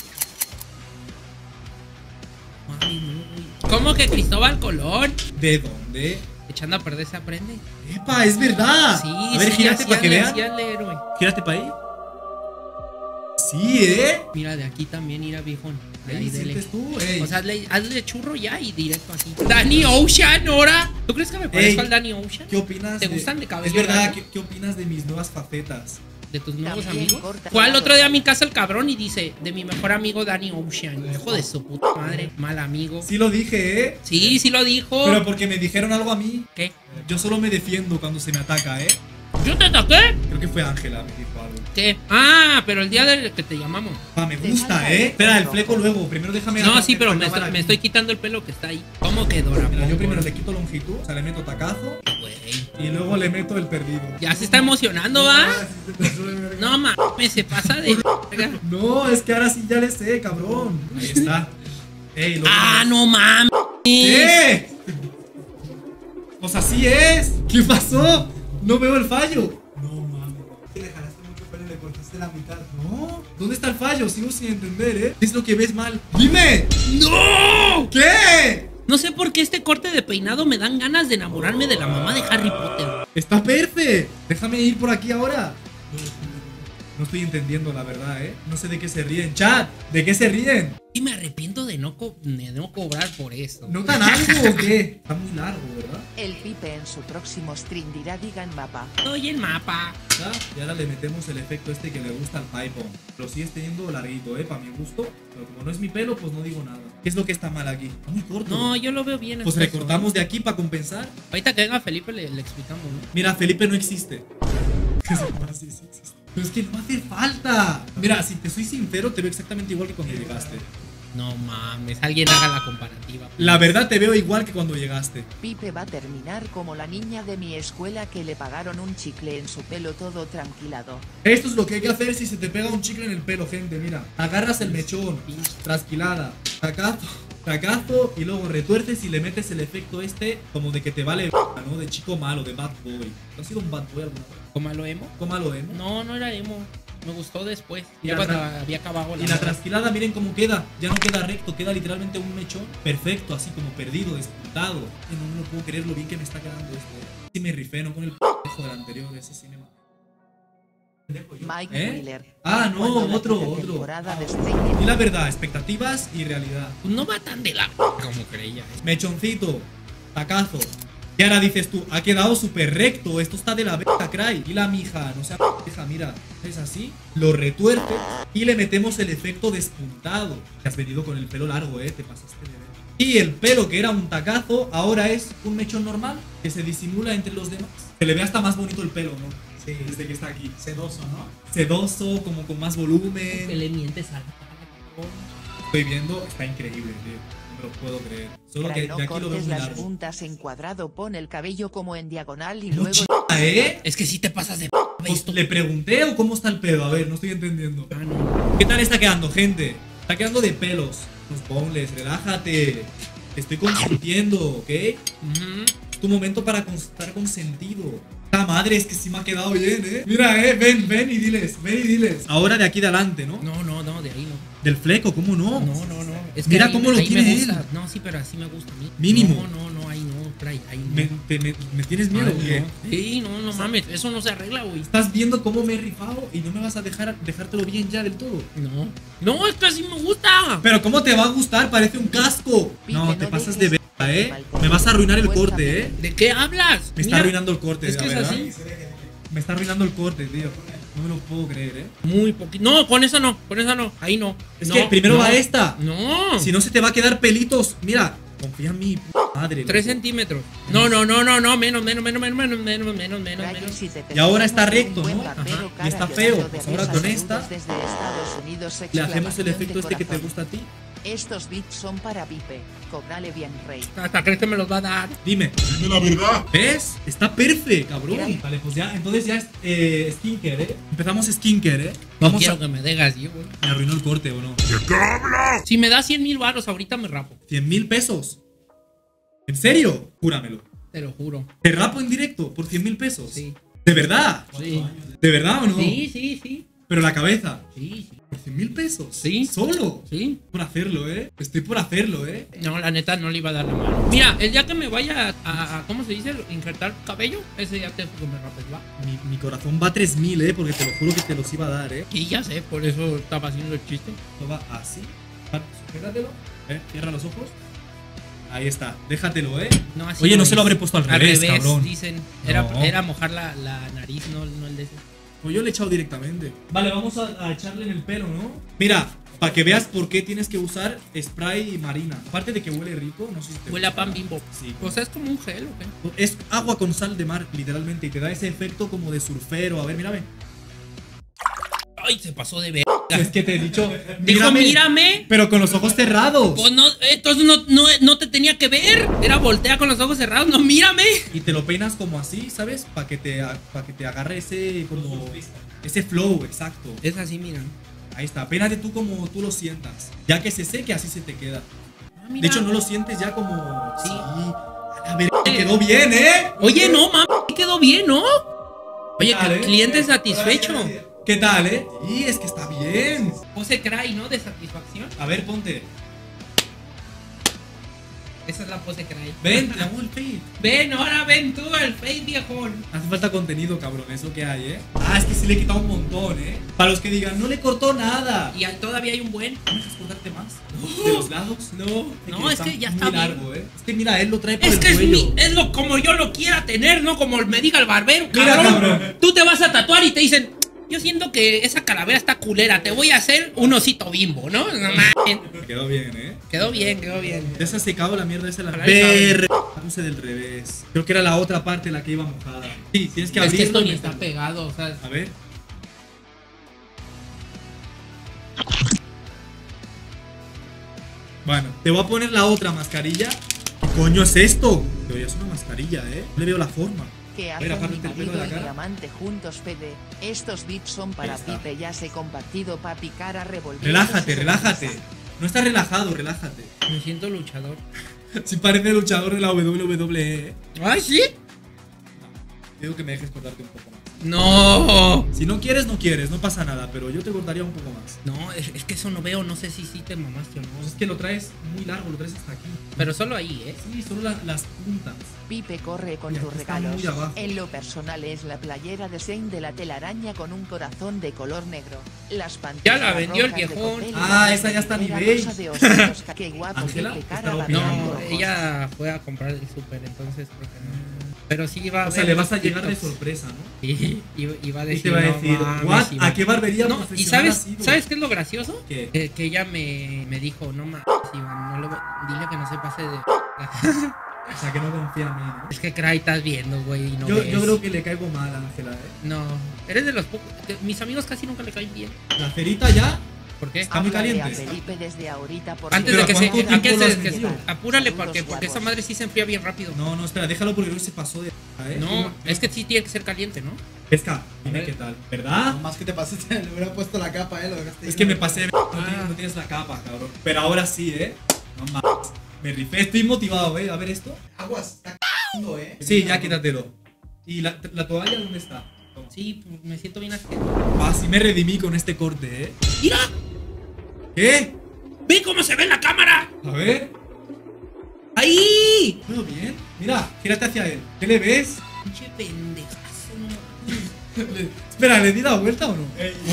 Speaker 2: Ay, no, güey. ¿Cómo que Cristóbal Colón?
Speaker 1: ¿De dónde?
Speaker 2: Echando a perder se aprende.
Speaker 1: ¡Epa! ¡Es verdad!
Speaker 2: Sí,
Speaker 1: A ver,
Speaker 2: sí,
Speaker 1: gírate
Speaker 2: así
Speaker 1: para que
Speaker 2: hazle,
Speaker 1: vean.
Speaker 2: así hazle, héroe.
Speaker 1: Gírate para ahí. Sí, ¿eh?
Speaker 2: Mira, de aquí también ir a viejón. De ahí
Speaker 1: Ahí
Speaker 2: dele.
Speaker 1: sientes tú, ey.
Speaker 2: O sea, hazle churro ya y directo así. Danny Ocean, ahora. ¿Tú crees que me parezco
Speaker 1: Ey,
Speaker 2: al Danny Ocean?
Speaker 1: ¿Qué opinas?
Speaker 2: ¿Te gustan de cabello
Speaker 1: Es verdad,
Speaker 2: largo?
Speaker 1: ¿qué opinas de mis nuevas facetas?
Speaker 2: De tus nuevos
Speaker 4: También
Speaker 2: amigos.
Speaker 4: corta
Speaker 2: Fue al
Speaker 4: la
Speaker 2: otro día a
Speaker 4: ropa.
Speaker 2: mi casa el cabrón y dice, de mi mejor amigo Danny Ocean. Hijo de su puta madre, mal amigo.
Speaker 1: Sí lo dije, ¿eh?
Speaker 2: Sí, sí lo dijo.
Speaker 1: Pero porque me dijeron algo a mí.
Speaker 2: ¿Qué?
Speaker 1: Yo solo me defiendo cuando se me ataca, ¿eh?
Speaker 2: ¿Yo te ataqué?
Speaker 1: Creo que fue Ángela, me dijo algo.
Speaker 2: ¿Qué? Ah, pero el día del que te llamamos.
Speaker 1: Ah, me gusta, ¿eh? Espera, el fleco luego. Primero déjame...
Speaker 2: No,
Speaker 1: agarrar
Speaker 2: sí, pero
Speaker 1: la
Speaker 2: me
Speaker 1: cámara
Speaker 2: estoy, me
Speaker 1: aquí.
Speaker 2: estoy quitando el pelo que está ahí. ¿Cómo que Dora?
Speaker 1: Mira, yo primero le quito longitud, o sea, le meto tacazo
Speaker 2: Güey.
Speaker 1: y luego le meto el perdido.
Speaker 2: Ya se está emocionando, ¿va?
Speaker 3: Ah, sí, te pasó de verga.
Speaker 2: No mames, se pasa de verga.
Speaker 1: No, es que ahora sí ya le sé, cabrón. Ahí está. Ey, lo
Speaker 2: Ah,
Speaker 1: tienes.
Speaker 2: no mames.
Speaker 1: ¿Qué? Pues así es. ¿Qué pasó? No veo el fallo. No mames.
Speaker 3: Le jalaste mucho pelo y le cortaste la mitad.
Speaker 1: No. ¿Dónde está el fallo? Sigo sin entender, ¿eh? ¿Qué es lo que ves mal? ¡Dime!
Speaker 2: ¡No!
Speaker 1: ¿Qué?
Speaker 2: No sé por qué este corte de peinado me dan ganas de enamorarme de la mamá de Harry Potter.
Speaker 1: Está perfecto. Déjame ir por aquí ahora. No estoy entendiendo la verdad, ¿eh? No sé de qué se ríen. Chat, ¿de qué se ríen?
Speaker 2: Y me arrepiento de no cobrar por esto.
Speaker 1: ¿Notan algo o qué? Está muy largo, ¿verdad?
Speaker 4: El Pipe en su próximo stream dirá digan mapa.
Speaker 2: Soy el mapa.
Speaker 1: ¿Ya? Y ahora le metemos el efecto este que le gusta al Python. Lo sigues teniendo larguito, ¿eh? Para mi gusto. Pero como no es mi pelo, pues no digo nada. ¿Qué es lo que está mal aquí? Está muy corto.
Speaker 2: No, yo lo veo bien.
Speaker 1: Pues
Speaker 2: hasta eso.
Speaker 1: recortamos de aquí para compensar.
Speaker 2: Ahorita que venga Felipe le explicamos, ¿no?
Speaker 1: Mira, Felipe no existe. Sí existe. Pero es que no hace falta. Mira, si te soy sincero, te veo exactamente igual que cuando llegaste.
Speaker 2: No mames, alguien haga la comparativa.
Speaker 1: La verdad te veo igual que cuando llegaste.
Speaker 4: Pipe va a terminar como la niña de mi escuela que le pagaron un chicle en su pelo todo tranquilado.
Speaker 1: Esto es lo que hay que hacer si se te pega un chicle en el pelo, gente. Mira, agarras el mechón, trasquilada, tacazo y luego retuerces y le metes el efecto este como de que te vale, ¿no? De chico malo, de bad boy. ¿Tú has sido un bad boy alguna vez?
Speaker 2: ¿Cómo lo emo?
Speaker 1: ¿Cómo lo emo?
Speaker 2: No, no era emo. Me gustó después.
Speaker 1: Y
Speaker 2: Ya
Speaker 1: la
Speaker 2: cuando
Speaker 1: tra-
Speaker 2: había acabado
Speaker 1: Y la trasquilada, miren cómo queda. Ya no queda recto, queda literalmente un mechón perfecto, así como perdido, despuntado. No me lo puedo creer lo bien que me está quedando esto. Sí me rifé, no con el p*** del anterior, ese cinema.
Speaker 4: Mike
Speaker 1: ¿Eh?
Speaker 4: Wheeler.
Speaker 1: Ah, no,
Speaker 4: Cuando la
Speaker 1: otro.
Speaker 4: temporada de Stranger
Speaker 1: Y la verdad, expectativas y realidad.
Speaker 2: Pues no va tan de la como creía.
Speaker 1: Mechoncito, tacazo, Y ahora dices tú, ha quedado súper recto, esto está de la verga, Cry. Y la mija, no sea hija, mira, es así, lo retuerce y le metemos el efecto despuntado. Te has venido con el pelo largo, te pasaste de ver. Y el pelo que era un tacazo, ahora es un mechón normal que se disimula entre los demás. Se le ve hasta más bonito el pelo, ¿no?
Speaker 3: Sí,
Speaker 1: Desde que está aquí.
Speaker 3: sedoso, ¿no?
Speaker 1: Sedoso, como con más
Speaker 2: Que
Speaker 1: volumen.
Speaker 2: le mientes a la
Speaker 1: Estoy viendo, está increíble, tío. No me lo puedo creer. Solo que
Speaker 4: Cray,
Speaker 1: de
Speaker 4: no
Speaker 1: aquí lo veo
Speaker 4: cortes
Speaker 1: muy
Speaker 4: las
Speaker 1: largo.
Speaker 4: puntas en cuadrado, pon el cabello como en diagonal y
Speaker 1: No
Speaker 4: luego...
Speaker 1: chica, ¿eh?
Speaker 2: Es que si te pasas de
Speaker 1: Pues le pregunté o cómo está el pedo. A ver, no estoy entendiendo.
Speaker 2: Ah, no.
Speaker 1: ¿Qué tal está quedando, gente? Está quedando de pelos. Los boneless, relájate. Te estoy consintiendo, ¿ok?
Speaker 2: Ujú.
Speaker 1: Es tu momento para estar consentido. La madre, es que sí me ha quedado bien, ¿eh? Mira, ven y diles, Ahora de aquí de adelante, ¿no?
Speaker 2: No, de ahí no.
Speaker 1: Del fleco, ¿cómo no?
Speaker 2: No. Es que
Speaker 1: Mira
Speaker 2: ahí-
Speaker 1: cómo lo
Speaker 2: ahí me
Speaker 1: tiene
Speaker 2: gusta.
Speaker 1: él.
Speaker 2: No, sí, pero así me gusta a mí.
Speaker 1: Mínimo.
Speaker 2: No, ahí no, Cray, ahí no.
Speaker 1: ¿Me tienes miedo
Speaker 2: Ay,
Speaker 1: o qué?
Speaker 2: no. Sí, no mames, eso no se arregla, güey.
Speaker 1: Estás viendo cómo me he rifado y no me vas a dejártelo bien ya del todo.
Speaker 2: No, es que así me gusta.
Speaker 1: Pero ¿cómo te va a gustar? Parece un casco. No, te pasas de verga, Me vas a arruinar el corte,
Speaker 2: ¿De qué hablas?
Speaker 1: Me está
Speaker 2: Mira,
Speaker 1: arruinando el corte,
Speaker 2: es que
Speaker 1: la
Speaker 2: es
Speaker 1: verdad.
Speaker 2: así.
Speaker 1: Me está arruinando el corte, tío. No me lo puedo creer,
Speaker 2: Muy poquito. No, con esa no. Ahí no.
Speaker 1: Es
Speaker 2: No,
Speaker 1: que primero
Speaker 2: no.
Speaker 1: va esta.
Speaker 2: No.
Speaker 1: Si no se te va a quedar pelitos. Mira, confía en mi madre.
Speaker 2: 3
Speaker 1: loco.
Speaker 2: centímetros. No, menos.
Speaker 4: Cray, si te
Speaker 1: Y ahora está
Speaker 4: pensamos
Speaker 1: recto,
Speaker 4: un buen
Speaker 1: ¿no?
Speaker 4: barbero,
Speaker 1: Ajá. Y
Speaker 4: cara
Speaker 1: está
Speaker 4: llorando
Speaker 1: feo.
Speaker 4: de
Speaker 1: Pues ahora
Speaker 4: risa,
Speaker 1: con
Speaker 4: saludos
Speaker 1: esta
Speaker 4: desde Estados Unidos,
Speaker 1: le hacemos el
Speaker 4: exclamación
Speaker 1: efecto
Speaker 4: de
Speaker 1: este que te
Speaker 4: corazón.
Speaker 1: gusta a ti.
Speaker 4: Estos beats son para Pipe, cobrale bien, rey.
Speaker 2: Hasta crees que me los va a dar.
Speaker 1: Dime.
Speaker 5: Dime la verdad.
Speaker 1: ¿Ves? Está perfecto, cabrón.
Speaker 4: Mira.
Speaker 1: Vale, pues ya, entonces ya es skincare, Empezamos skincare,
Speaker 2: No
Speaker 1: Vamos
Speaker 2: quiero
Speaker 1: a...
Speaker 2: que me digas, yo, güey.
Speaker 1: Me arruinó el corte, ¿o no?
Speaker 5: ¿De qué hablas?
Speaker 2: Si me das 100,000 baros, ahorita me rapo.
Speaker 1: 100.000 pesos. ¿En serio? Júramelo.
Speaker 2: Te lo juro.
Speaker 1: ¿Te rapo en directo por 100.000 pesos?
Speaker 2: Sí.
Speaker 1: ¿De verdad?
Speaker 2: Sí.
Speaker 1: ¿De verdad o no?
Speaker 2: Sí.
Speaker 1: Pero la cabeza.
Speaker 2: Sí.
Speaker 1: ¿Por 100.000 pesos?
Speaker 2: Sí.
Speaker 1: ¿Solo?
Speaker 2: Sí.
Speaker 1: Por hacerlo, Estoy por hacerlo,
Speaker 2: No, la neta no le iba a dar la mano. Mira, el día que me vaya a ¿cómo se dice? Injertar cabello, ese día te que me rapes, va.
Speaker 1: Mi corazón va a 3.000, Porque te lo juro que te los iba a dar,
Speaker 2: Y ya sé, por eso estaba haciendo el chiste.
Speaker 1: Esto va así. Sujétatelo. Cierra los ojos. Ahí está. Déjatelo,
Speaker 2: No, así
Speaker 1: Oye, no
Speaker 2: es.
Speaker 1: se lo habré puesto al revés, cabrón.
Speaker 2: Dicen.
Speaker 1: No.
Speaker 2: Era mojar la nariz, no el de ese.
Speaker 1: Pues yo le he echado directamente. Vale, vamos a echarle en el pelo, ¿no? Mira, para que veas por qué tienes que usar spray marina. Aparte de que huele rico, no sé si te
Speaker 2: Huele a
Speaker 1: gusta.
Speaker 2: pan Bimbo.
Speaker 1: Sí.
Speaker 2: O sea, es como un gel, ¿o qué?
Speaker 1: Es agua con sal de mar, literalmente. Y te da ese efecto como de surfero. A ver, mírame.
Speaker 2: Ay, se pasó de ver.
Speaker 1: Es que te he dicho.
Speaker 2: Dijo, mírame.
Speaker 1: Pero con los ojos cerrados.
Speaker 2: Pues no, entonces no te tenía que ver. Era voltea con los ojos cerrados. No, mírame.
Speaker 1: Y te lo peinas como así, ¿sabes? Para que te agarre ese como ese flow, exacto.
Speaker 2: Es así, mira.
Speaker 1: Ahí está, peínate tú como tú lo sientas. Ya que se seque, así se te queda.
Speaker 2: Ah, mira.
Speaker 1: De hecho, no lo sientes ya como.
Speaker 2: Sí.
Speaker 1: A ver, te quedó bien,
Speaker 2: Oye, no, mami, quedó bien, ¿no? Oye,
Speaker 1: Dale.
Speaker 2: cliente satisfecho.
Speaker 1: ¿Qué tal, Y es que está bien.
Speaker 2: Pose cry, ¿no? De satisfacción.
Speaker 1: A ver, ponte.
Speaker 2: Esa es la pose cry.
Speaker 1: Ven, te hago el fade.
Speaker 2: Ven, ahora ven tú el face, viejón.
Speaker 1: Hace falta contenido, cabrón, eso que hay, Ah, es que sí le he quitado un montón, Para los que digan, no le cortó nada.
Speaker 2: Y todavía hay un buen.
Speaker 1: ¿No me dejas cortarte más? ¿De los lados?
Speaker 2: No, es que ya está
Speaker 1: muy
Speaker 2: bien.
Speaker 1: largo, Es que mira, él lo trae por
Speaker 2: Es
Speaker 1: el
Speaker 2: que es
Speaker 1: cuello.
Speaker 2: es lo como yo lo quiera tener, no como me diga el barbero,
Speaker 1: Mira,
Speaker 2: cabrón.
Speaker 1: cabrón.
Speaker 2: Tú te vas a tatuar y te dicen, yo siento que esa calavera está culera, te voy a hacer un osito Bimbo, ¿no? No mames.
Speaker 1: Quedó bien,
Speaker 2: Quedó bien.
Speaker 1: Ya se ha secado la mierda esa. La
Speaker 2: Pero ahí
Speaker 1: Ver. La puse del revés. Creo que era la otra parte la que iba mojada. Sí, tienes que
Speaker 2: Es que
Speaker 1: abrirlo.
Speaker 2: esto
Speaker 1: y
Speaker 2: ni está
Speaker 1: meterlo.
Speaker 2: pegado, o sea.
Speaker 1: A ver. Bueno, te voy a poner la otra mascarilla. ¿Qué coño es esto? Pero ya es una mascarilla, No le veo la forma.
Speaker 4: Que
Speaker 1: A ver,
Speaker 4: hacen mi
Speaker 1: apártate el pelo de
Speaker 4: marido
Speaker 1: la
Speaker 4: y
Speaker 1: cara.
Speaker 4: diamante juntos, PD. Estos beats son para
Speaker 1: Ya está.
Speaker 4: Pipe, ya se compartido pa' picar a revolver.
Speaker 1: Relájate. No estás relajado, relájate.
Speaker 2: Me siento luchador.
Speaker 1: Si parece luchador de la WWE.
Speaker 2: Ay, sí.
Speaker 1: Te digo que me dejes cortarte un poco más.
Speaker 2: No.
Speaker 1: Si no quieres, no quieres, no pasa nada, pero yo te cortaría un poco más.
Speaker 2: No, es que eso no veo, no sé si sí te mamaste o
Speaker 1: Pues
Speaker 2: no.
Speaker 1: es que lo traes muy largo, lo traes hasta aquí.
Speaker 2: Pero solo ahí, ¿eh?
Speaker 1: Sí, solo las puntas.
Speaker 4: Pipe corre con
Speaker 1: Ya,
Speaker 4: tus
Speaker 1: está
Speaker 4: regalos.
Speaker 1: muy abajo.
Speaker 4: En lo personal es la playera de Sein de la telaraña con un corazón de color negro. Las
Speaker 2: Ya la
Speaker 4: pantallas
Speaker 2: vendió el
Speaker 4: rojas de
Speaker 2: viejón.
Speaker 4: papel y
Speaker 1: Ah,
Speaker 4: la
Speaker 1: esa ya está a
Speaker 4: tijera
Speaker 1: nivel.
Speaker 4: rosa de ositos, qué guapo,
Speaker 1: Ángela,
Speaker 4: qué cara
Speaker 1: está
Speaker 4: babeando
Speaker 2: No,
Speaker 4: ojos.
Speaker 2: ella fue a comprar el súper, entonces creo que no. Pero sí iba a
Speaker 1: O sea,
Speaker 2: ver
Speaker 1: le vas a
Speaker 2: los
Speaker 1: llegar de
Speaker 2: TikToks.
Speaker 1: sorpresa, ¿no?
Speaker 2: Sí, iba a
Speaker 1: Y
Speaker 2: decir.
Speaker 1: te va a
Speaker 2: "No
Speaker 1: decir,
Speaker 2: mames,
Speaker 1: ¿what?
Speaker 2: Iván".
Speaker 1: ¿A qué barbería
Speaker 2: No, y
Speaker 1: profesional has
Speaker 2: sabes,
Speaker 1: ido?
Speaker 2: ¿sabes qué es lo gracioso?
Speaker 1: ¿Qué?
Speaker 2: Que ella me dijo, no mames, Iván, no le dile que no se pase de.
Speaker 1: O sea, que no confía en mí, ¿no?
Speaker 2: Es que Cray estás viendo, güey, y no
Speaker 1: Yo
Speaker 2: ves.
Speaker 1: creo que le caigo mal a Ángela, ¿eh?
Speaker 2: No, eres de los pocos. Mis amigos casi nunca le caen bien.
Speaker 1: La cerita ya
Speaker 2: ¿Por qué?
Speaker 1: está muy
Speaker 4: Háblale a
Speaker 1: caliente.
Speaker 4: Felipe desde ahorita porque
Speaker 2: Antes
Speaker 1: Pero
Speaker 2: de que se.
Speaker 1: ¿cuánto
Speaker 2: Antes
Speaker 1: tiempo lo
Speaker 2: de
Speaker 1: has
Speaker 2: que
Speaker 1: metido?
Speaker 2: apúrale
Speaker 4: Saludos,
Speaker 2: porque esa
Speaker 4: guapos.
Speaker 2: madre sí se enfría bien rápido.
Speaker 1: No, no, espera, déjalo porque creo que se pasó de... ¿eh?
Speaker 2: No, es que sí tiene que ser caliente, ¿no?
Speaker 1: Pesca, dime
Speaker 2: ver.
Speaker 1: qué tal, ¿verdad?
Speaker 3: Más que te pasaste, le hubiera puesto la capa, lo dejaste.
Speaker 1: Es que me pasé, no tienes la capa, cabrón. Pero ahora sí, ¿eh? No mames. Me rifé, estoy motivado, ¿eh? A ver esto.
Speaker 3: Aguas, está cagando,
Speaker 1: Sí, ya quítatelo. ¿Y la toalla dónde está? Toma.
Speaker 2: Sí, pues, me siento bien asqueroso.
Speaker 1: Ah, sí me redimí con este corte, ¿eh?
Speaker 2: ¡Mira!
Speaker 1: ¿Qué?
Speaker 2: ¡Ve cómo se ve en la cámara!
Speaker 1: A ver.
Speaker 2: ¡Ahí!
Speaker 1: ¿Todo bien? Mira, gírate hacia él. ¿Qué le ves?
Speaker 2: Pinche pendejazo, no.
Speaker 1: Espera, ¿le di la vuelta o no?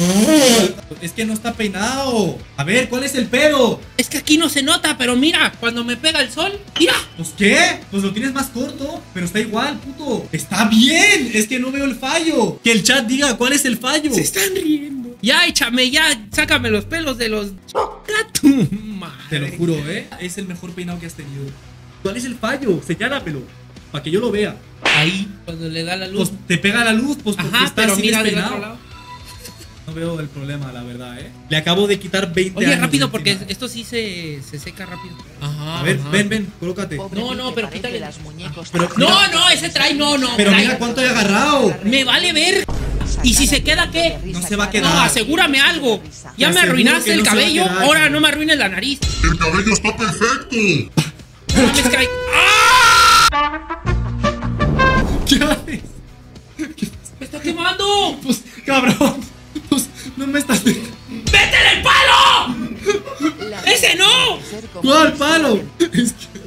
Speaker 1: Es que no está peinado. A ver, ¿cuál es el pedo?
Speaker 2: Es que aquí no se nota, pero mira, cuando me pega el sol, ¡mira!
Speaker 1: ¿Pues qué? Pues lo tienes más corto, pero está igual, puto. Está bien, es que no veo el fallo. Que el chat diga cuál es el fallo.
Speaker 2: Se están riendo. Ya, échame, ya, sácame los pelos de los. ¡Gato! Madre.
Speaker 1: Te lo juro, es el mejor peinado que has tenido. ¿Cuál es el fallo? Señálamelo, para que yo lo vea.
Speaker 2: Ahí, cuando le da la luz.
Speaker 1: Pues te pega la luz, pues porque
Speaker 2: Ajá,
Speaker 1: está
Speaker 2: pero
Speaker 1: así
Speaker 2: mira del
Speaker 1: despeinado.
Speaker 2: otro lado.
Speaker 1: No veo el problema, la verdad, Le acabo de quitar 20
Speaker 2: Oye,
Speaker 1: años
Speaker 2: rápido,
Speaker 1: de
Speaker 2: porque
Speaker 1: encima.
Speaker 2: esto sí se seca rápido. Ajá.
Speaker 1: A ver,
Speaker 2: ajá.
Speaker 1: ven, colócate.
Speaker 4: Pobre
Speaker 2: No,
Speaker 4: Pipe,
Speaker 2: pero
Speaker 4: parece
Speaker 2: quítale.
Speaker 4: las muñecos
Speaker 1: Pero-
Speaker 4: de-
Speaker 2: No, no, ese trae, no.
Speaker 1: Pero
Speaker 2: trae.
Speaker 1: mira cuánto he agarrado.
Speaker 2: Me vale ver. ¿Y si se queda qué?
Speaker 1: No se va a
Speaker 2: No,
Speaker 1: quedar.
Speaker 2: asegúrame algo. Ya
Speaker 1: Te
Speaker 2: me
Speaker 1: aseguro
Speaker 2: arruinaste
Speaker 1: que
Speaker 2: el
Speaker 1: no se va a
Speaker 2: cabello,
Speaker 1: quedar.
Speaker 2: ahora no me arruines la nariz.
Speaker 5: El cabello está perfecto.
Speaker 2: No mames, Cray.
Speaker 1: ¿Qué haces?
Speaker 2: ¡Me está quemando!
Speaker 1: Pues, cabrón. Pues, no me estás...
Speaker 2: ¡Métele el palo!
Speaker 4: La-
Speaker 2: ¡Ese no!
Speaker 4: ser como
Speaker 1: ¿Cuál
Speaker 4: un
Speaker 1: palo?
Speaker 4: estudiante.
Speaker 1: Es que...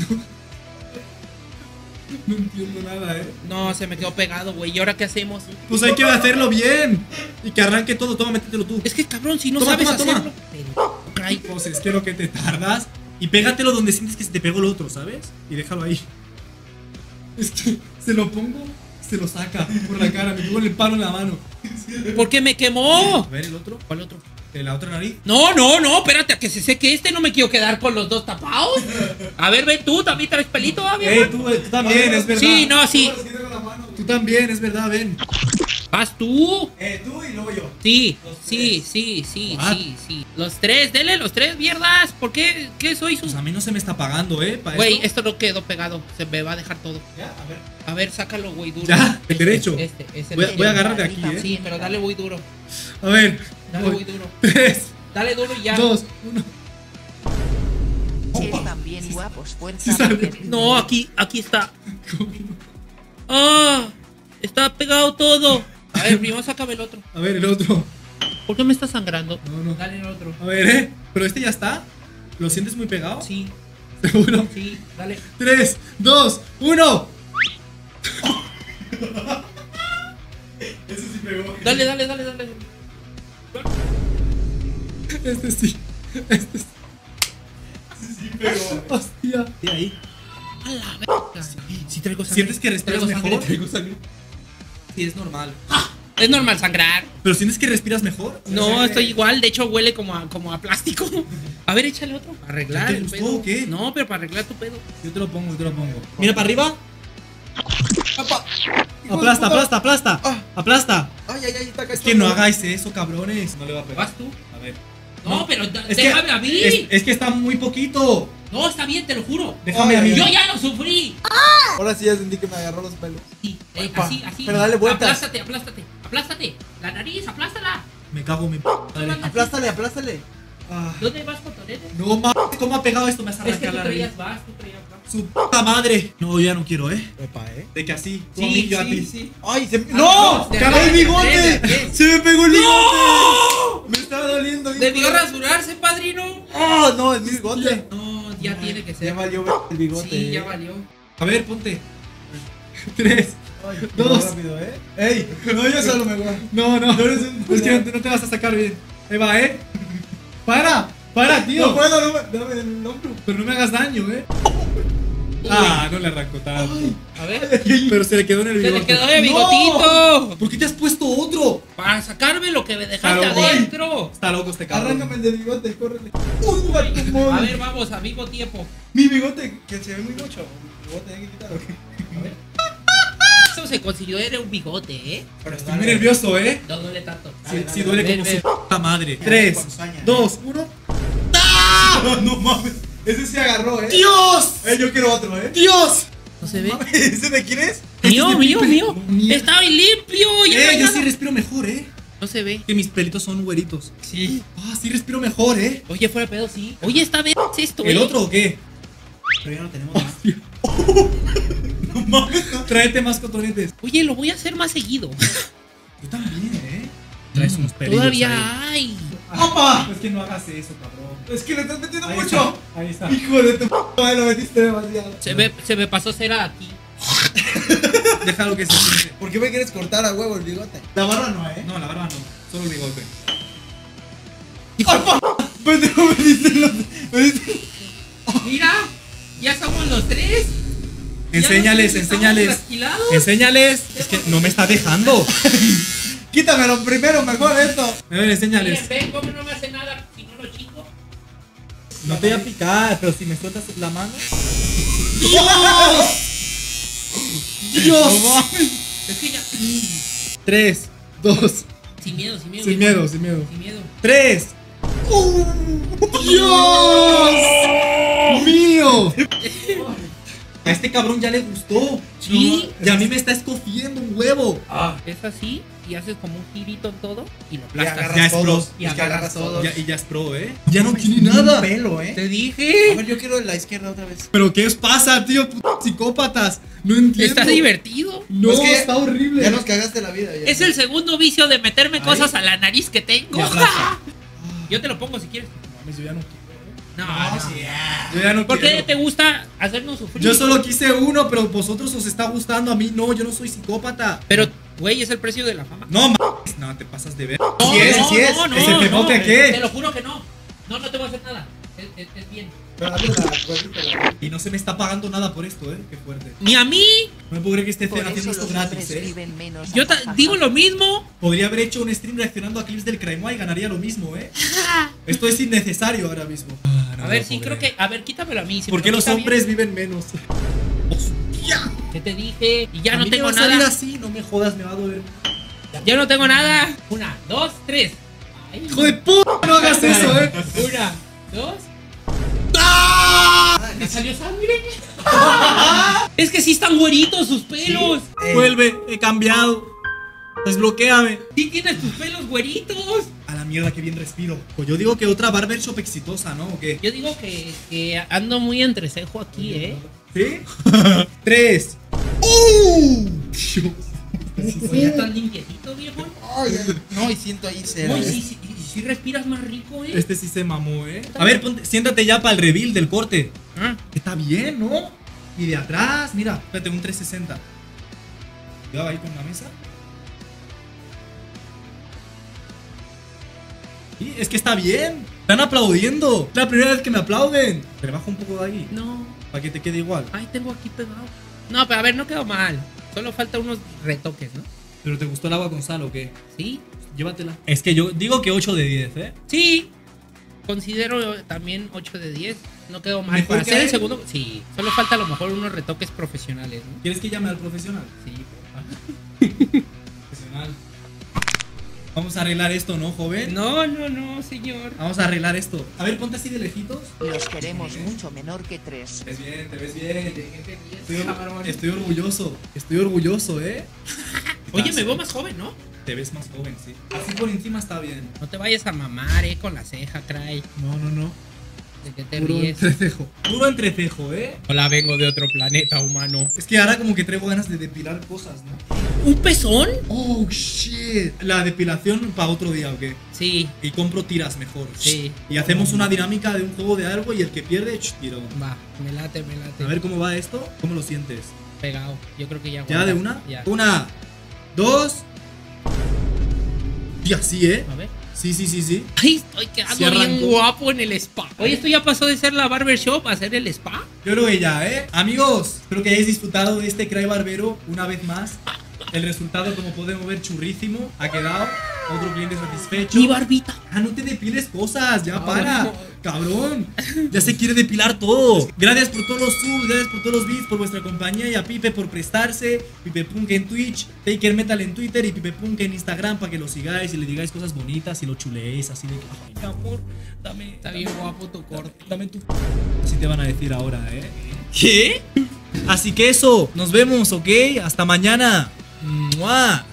Speaker 1: No entiendo nada,
Speaker 2: No, se me quedó pegado, güey. ¿Y ahora qué hacemos?
Speaker 1: Pues hay que hacerlo bien. Y que arranque todo. Toma, métetelo tú.
Speaker 2: Es que cabrón, si no
Speaker 1: Toma,
Speaker 2: sabes
Speaker 1: toma,
Speaker 2: hacerlo. Pero, Cray.
Speaker 1: Pues es que lo que te tardas. Y pégatelo donde sientes que se te pegó el otro, ¿sabes? Y déjalo ahí. Es que se lo pongo, se lo saca por la cara. Me pongo el palo en la mano.
Speaker 2: ¿Por qué me quemó?
Speaker 1: A ver, el otro.
Speaker 2: ¿Cuál otro?
Speaker 1: La otra nariz.
Speaker 2: No, espérate, a que se seque este, no me quiero quedar con los dos tapados. A ver, ven tú, también traes pelito, ¿ah, viejo?
Speaker 1: Tú también, es verdad.
Speaker 2: Sí, no, sí.
Speaker 1: Tú también, es verdad, ven.
Speaker 2: Vas tú.
Speaker 3: Tú y luego yo.
Speaker 2: Sí,
Speaker 3: Los
Speaker 2: sí,
Speaker 3: tres.
Speaker 2: sí.
Speaker 1: What?
Speaker 2: Sí. Los tres, dele los tres, mierdas. ¿Por qué? ¿Qué soy
Speaker 1: Pues
Speaker 2: su...?
Speaker 1: a mí no se me está pagando, pa'
Speaker 2: Güey,
Speaker 1: esto.
Speaker 2: esto no quedó pegado. Se me va a dejar todo.
Speaker 3: Ya, a ver.
Speaker 2: A ver, sácalo, güey, duro.
Speaker 1: Ya, el derecho.
Speaker 2: Este, ese
Speaker 1: Voy a
Speaker 2: derecho.
Speaker 1: agarrar de aquí,
Speaker 2: Sí, pero dale muy duro.
Speaker 1: A ver.
Speaker 2: Dale muy duro.
Speaker 1: 3,
Speaker 2: Dale duro y ya.
Speaker 1: 2, 1.
Speaker 4: Están bien guapos, fuerza.
Speaker 1: Sí sale.
Speaker 4: Pipe.
Speaker 2: No, aquí está. ¡Ah! Está pegado todo. A ver, primero sácame el otro.
Speaker 1: A ver, el otro.
Speaker 2: ¿Por qué me está sangrando?
Speaker 1: No.
Speaker 2: Dale el otro.
Speaker 1: A ver, Pero este ya está. ¿Lo sientes muy pegado?
Speaker 2: Sí,
Speaker 1: Seguro.
Speaker 2: sí, dale.
Speaker 1: 3, 2, 1.
Speaker 3: Ese sí pegó.
Speaker 2: Dale.
Speaker 1: Este sí. Este sí.
Speaker 3: Sí pegó.
Speaker 1: Hostia. ¿Y ahí?
Speaker 2: A la verga. Sí traigo sangre.
Speaker 1: ¿Sientes que respiras
Speaker 2: Traigo
Speaker 1: mejor?
Speaker 2: sangre.
Speaker 1: Traigo sangre. Sí, es normal.
Speaker 2: Es normal sangrar.
Speaker 1: ¿Pero sientes que respiras mejor?
Speaker 2: No, estoy igual. De hecho, huele como a plástico. A ver, échale otro. Para arreglar
Speaker 1: ¿Te
Speaker 2: el
Speaker 1: gustó
Speaker 2: pedo.
Speaker 1: o qué?
Speaker 2: No, pero para arreglar tu pedo.
Speaker 1: Yo te lo pongo. Mira para arriba.
Speaker 3: ¡Apa!
Speaker 1: Aplasta. Aplasta.
Speaker 3: Ay, está acá.
Speaker 1: Es que no hagáis eso, cabrones. No le va a pegar.
Speaker 2: ¿Vas tú?
Speaker 1: A ver.
Speaker 2: No, pero
Speaker 1: Es que,
Speaker 2: déjame a mí.
Speaker 1: es que está muy poquito.
Speaker 2: No, está bien, te lo juro.
Speaker 1: Déjame
Speaker 3: Ay,
Speaker 1: a mí.
Speaker 2: Yo ya lo sufrí.
Speaker 3: Ahora sí ya sentí que me agarró los pelos.
Speaker 2: Sí,
Speaker 3: Epa,
Speaker 2: así.
Speaker 3: pero dale vueltas.
Speaker 2: Aplástate. La nariz, aplástala.
Speaker 1: Me cago en mi p. Dale.
Speaker 3: Aplástale.
Speaker 1: Ah,
Speaker 2: ¿Dónde vas, cotonete?
Speaker 1: no mames, ¿cómo ha pegado esto? Me has
Speaker 2: Es que
Speaker 1: arrancado
Speaker 2: tú
Speaker 1: la nariz.
Speaker 2: traías vas, tú traías vas.
Speaker 1: Su puta madre. No, ya no quiero,
Speaker 3: Epa,
Speaker 1: De que así. Tú
Speaker 2: Sí,
Speaker 1: a mí, yo a
Speaker 2: sí,
Speaker 1: ti.
Speaker 2: sí.
Speaker 3: Ay, se me.
Speaker 2: Ah,
Speaker 3: ¡No!
Speaker 2: de
Speaker 3: ¡Cagó el
Speaker 2: acá,
Speaker 3: bigote!
Speaker 2: de aquí.
Speaker 3: ¡Se me pegó el bigote! Me estaba doliendo. bien
Speaker 2: ¿Debió
Speaker 3: culero.
Speaker 2: rasurarse, padrino?
Speaker 3: ¡Oh, no! Es mi bigote.
Speaker 2: No, ya tiene que
Speaker 3: Ya
Speaker 2: ser.
Speaker 3: valió el bigote.
Speaker 2: Sí, ya valió.
Speaker 1: A ver, ponte. 3.
Speaker 3: Ay,
Speaker 1: Dos.
Speaker 3: rápido, ¡Ey! No, yo solo me voy.
Speaker 1: No, no.
Speaker 3: No eres un-
Speaker 1: Es que no te vas a sacar bien. Ahí va, Para, tío.
Speaker 3: No puedo, no me. Dame el hombro.
Speaker 1: Pero no me hagas daño, Ah, no le arrancó tanto.
Speaker 2: A ver.
Speaker 1: Pero se le quedó en el
Speaker 2: Se
Speaker 1: bigote.
Speaker 2: le quedó de bigotito.
Speaker 1: ¿Por qué te has puesto otro?
Speaker 2: Para sacarme lo que me dejaste
Speaker 1: Claro, güey.
Speaker 2: adentro.
Speaker 1: Está loco este cabrón.
Speaker 3: Arráncame el de bigote, córrele. ¡Uy, a tu
Speaker 2: A
Speaker 3: madre!
Speaker 2: ver, vamos, a vivo tiempo.
Speaker 3: Mi bigote, que se ve muy mucho. Mi bigote hay que quitarlo.
Speaker 2: Eso se considera un bigote, ¿eh?
Speaker 3: Pero
Speaker 1: Estoy muy nervioso,
Speaker 2: No duele tanto.
Speaker 1: Sí, duele
Speaker 2: Ven,
Speaker 1: como
Speaker 2: ven.
Speaker 1: su puta madre.
Speaker 3: Ya,
Speaker 1: 3,
Speaker 3: con saña.
Speaker 1: 2, 1.
Speaker 3: No mames. Ese se agarró,
Speaker 1: ¡Dios!
Speaker 3: Yo quiero otro,
Speaker 1: ¡Dios!
Speaker 2: No se ve.
Speaker 3: ¿Ese de quién es?
Speaker 2: Mío,
Speaker 1: Este es de
Speaker 2: mío,
Speaker 1: Pipe.
Speaker 2: mío.
Speaker 1: No, mierda.
Speaker 2: Está bien limpio. Ya no hay
Speaker 1: Yo
Speaker 2: nada.
Speaker 1: sí respiro mejor,
Speaker 2: No se ve.
Speaker 1: Que mis pelitos son güeritos.
Speaker 2: Sí.
Speaker 1: Ah, sí respiro mejor,
Speaker 2: Oye, fuera de pedo, sí. Oye, esta vez esto,
Speaker 1: ¿El otro o qué?
Speaker 3: Pero ya no tenemos más.
Speaker 1: No mames, tráete más cotonetes.
Speaker 2: Oye, lo voy a hacer más seguido.
Speaker 1: Yo también, Traes unos pelillos
Speaker 2: Todavía hay.
Speaker 3: ¡Opa!
Speaker 1: Es que no hagas eso, cabrón.
Speaker 3: Es que le estás metiendo
Speaker 1: Ahí
Speaker 3: mucho.
Speaker 1: está, ahí está.
Speaker 3: Hijo de tu p***, lo metiste demasiado.
Speaker 2: Se me pasó cera aquí.
Speaker 1: Déjalo que se siente.
Speaker 3: ¿Por qué me quieres cortar a huevo el bigote? La barba no,
Speaker 1: No, la barba no. Solo el bigote.
Speaker 3: Pendejo, me diste los. Me diste.
Speaker 2: Mira, ya somos los tres.
Speaker 1: Enséñales,
Speaker 2: Ya nos estamos
Speaker 1: enséñales.
Speaker 2: trasquilados.
Speaker 1: Enséñales. Es que no me está dejando.
Speaker 3: Quítamelo primero, mejor esto.
Speaker 1: A ver, enséñales.
Speaker 2: Miren, ven, cómo no me hace nada si no lo chico.
Speaker 1: No te voy a picar, pero si me sueltas la mano. ¡Dios!
Speaker 2: Es que ya.
Speaker 1: 3, 2,
Speaker 2: Sin miedo, sin miedo.
Speaker 1: sin
Speaker 2: viejo.
Speaker 1: miedo, sin miedo.
Speaker 2: Sin miedo.
Speaker 1: 3. ¡Dios! ¡Mío! A este cabrón ya le gustó.
Speaker 2: Sí.
Speaker 1: Y a mí me está escogiendo un huevo.
Speaker 2: Es así y haces como un girito en todo y lo
Speaker 3: Y
Speaker 2: aplastas.
Speaker 3: agarras
Speaker 1: Ya es pro.
Speaker 3: todos.
Speaker 2: Y
Speaker 3: Es que
Speaker 2: agarras
Speaker 3: agarras
Speaker 2: todos.
Speaker 3: todos.
Speaker 1: Y ya es pro, Ya no tiene nada.
Speaker 3: Un pelo,
Speaker 2: Te
Speaker 3: A
Speaker 2: dije.
Speaker 3: ver, yo quiero la izquierda otra vez.
Speaker 1: ¿Pero qué os pasa, tío? Putos psicópatas. No entiendo.
Speaker 2: Está divertido.
Speaker 1: No,
Speaker 3: Es que
Speaker 1: está horrible.
Speaker 3: Ya nos cagaste la vida. Ya.
Speaker 2: Es el segundo vicio de meterme cosas a la nariz que tengo.
Speaker 1: Y aplasta.
Speaker 2: Yo te lo pongo si quieres.
Speaker 1: Mames, yo ya no quiero.
Speaker 2: No,
Speaker 3: No,
Speaker 2: no.
Speaker 3: sí, ya.
Speaker 1: Yo ya no
Speaker 2: ¿Por qué
Speaker 1: quiero.
Speaker 2: te gusta hacernos sufrir?
Speaker 1: Yo solo quise uno, pero vosotros os está gustando. A mí no, yo no soy psicópata.
Speaker 2: Pero, güey, es el precio de la fama.
Speaker 1: No, mames. No, te pasas de ver.
Speaker 2: No,
Speaker 3: Sí es,
Speaker 2: no,
Speaker 3: sí es.
Speaker 2: no, no,
Speaker 1: ¿Ese pegote
Speaker 2: no,
Speaker 1: qué?
Speaker 2: Te lo juro que no. No, no te voy a hacer nada. Es bien.
Speaker 3: Pero dale la huevita.
Speaker 1: Y no se me está pagando nada por esto, Qué fuerte.
Speaker 2: Ni a mí.
Speaker 1: No me puedo creer que esté
Speaker 4: Por
Speaker 1: haciendo
Speaker 4: eso
Speaker 1: esto
Speaker 4: los
Speaker 1: gratis,
Speaker 4: hombres viven menos.
Speaker 2: Yo digo lo mismo.
Speaker 1: Podría haber hecho un stream reaccionando a clips del Crimea y ganaría lo mismo, Esto es innecesario ahora mismo.
Speaker 2: A ver, sí, creo que. A ver, quítamelo a mí. si
Speaker 1: ¿Por
Speaker 2: me
Speaker 1: qué
Speaker 2: lo
Speaker 1: los
Speaker 2: quita
Speaker 1: hombres viven menos?
Speaker 2: bien. ¿Qué te dije? Y ya
Speaker 1: A
Speaker 2: no
Speaker 1: mí me
Speaker 2: tengo
Speaker 1: va a salir
Speaker 2: nada.
Speaker 1: así, no me jodas, me va a doler.
Speaker 2: Ya no tengo nada. 1, 2, 3. Ay.
Speaker 1: ¡Hijo de puta! No hagas eso,
Speaker 2: 1, 2. ¿Me salió sangre? Es que sí están güeritos sus pelos.
Speaker 1: Vuelve, he cambiado. Desbloquéame.
Speaker 2: Sí tienes tus pelos güeritos.
Speaker 1: A la mierda, que bien respiro. Pues yo digo que otra barbershop exitosa, ¿no? ¿O qué?
Speaker 2: Yo digo que ando muy entrecejo aquí,
Speaker 1: ¿Sí? 3.
Speaker 2: Oye, ya estás limpiecito, viejo.
Speaker 3: Ay, ay. No, y siento ahí cera.
Speaker 2: Uy, sí respiras más rico,
Speaker 1: Este sí se mamó, A ver, siéntate ya para el reveal del corte.
Speaker 2: Ah,
Speaker 1: Está bien, ¿no? Y de atrás, mira, espérate, un 360. Cuidado ahí con la mesa. Sí, es que está bien. Están aplaudiendo. Es la primera vez que me aplauden. Pero baja un poco de ahí.
Speaker 2: no.
Speaker 1: Para que te quede igual.
Speaker 2: Ay, tengo aquí pegado. No, pero a ver, no quedó mal. Solo falta unos retoques, ¿no?
Speaker 1: ¿Pero te gustó el agua con sal o qué?
Speaker 2: Sí.
Speaker 1: Llévatela. Es que yo digo que 8 de 10,
Speaker 2: Sí. Considero también 8 de 10. No quedó mal.
Speaker 1: ¿Mejor
Speaker 2: Para
Speaker 1: que
Speaker 2: hacer
Speaker 1: a
Speaker 2: el
Speaker 1: él?
Speaker 2: segundo. Sí. Solo falta a lo mejor unos retoques profesionales, ¿no?
Speaker 1: ¿Quieres que llame al profesional?
Speaker 2: Sí, porfa.
Speaker 1: Profesional. Vamos a arreglar esto, ¿no, joven?
Speaker 2: No, señor.
Speaker 1: Vamos a arreglar esto. A ver, ponte así de lejitos.
Speaker 4: Los queremos mucho menor que 3.
Speaker 1: Te ves bien, te ves bien. Estoy orgulloso, Estoy orgulloso,
Speaker 2: Oye, me veo más joven, ¿no?
Speaker 1: Te ves más joven, sí. Así por encima está bien.
Speaker 2: No te vayas a mamar, con la ceja, cray.
Speaker 1: No.
Speaker 2: ¿De qué te
Speaker 1: Puro
Speaker 2: ríes?
Speaker 1: entrecejo. Puro entrecejo,
Speaker 2: Hola, vengo de otro planeta humano.
Speaker 1: Es que ahora como que traigo ganas de depilar cosas, ¿no?
Speaker 2: ¿Un pezón?
Speaker 1: Oh, shit. La depilación para otro día, ¿o qué?
Speaker 2: Sí.
Speaker 1: Y compro tiras mejor.
Speaker 2: Sí.
Speaker 1: Y hacemos una dinámica de un juego de algo y el que pierde, tiro.
Speaker 2: Va, me late.
Speaker 1: A ver cómo va esto. ¿Cómo lo sientes?
Speaker 2: Pegado. Yo creo que ya.
Speaker 1: ¿Ya de una?
Speaker 2: Ya.
Speaker 1: 1, 2. Y así, ¿eh?
Speaker 2: A ver.
Speaker 1: Sí.
Speaker 2: Ay, estoy quedando
Speaker 1: Se
Speaker 2: bien
Speaker 1: arrancó.
Speaker 2: guapo en el spa. Oye, esto ya pasó de ser la barbershop a ser el spa.
Speaker 1: Yo creo que ya, ¿eh? Amigos, espero que hayáis disfrutado de este Cry Barbero una vez más. El resultado, como podemos ver, churrísimo. Ha quedado. Otro cliente satisfecho.
Speaker 2: Mi barbita.
Speaker 1: Ah, no te depiles cosas, ya
Speaker 2: No,
Speaker 1: para.
Speaker 2: no.
Speaker 1: Cabrón. Ya se quiere depilar todo. Gracias por todos los subs, gracias por todos los bits, por vuestra compañía y a Pipe por prestarse. Pipe Punk en Twitch, Taker Metal en Twitter y Pipe Punk en Instagram para que lo sigáis y le digáis cosas bonitas y lo chuleéis así de que, ay, mi amor, dame.
Speaker 2: Está bien guapo tu corte.
Speaker 1: Dame tu. Así te van a decir ahora, ¿eh? ¿Qué? Así que eso, nos vemos, ¿ok? Hasta mañana. ¡Mua!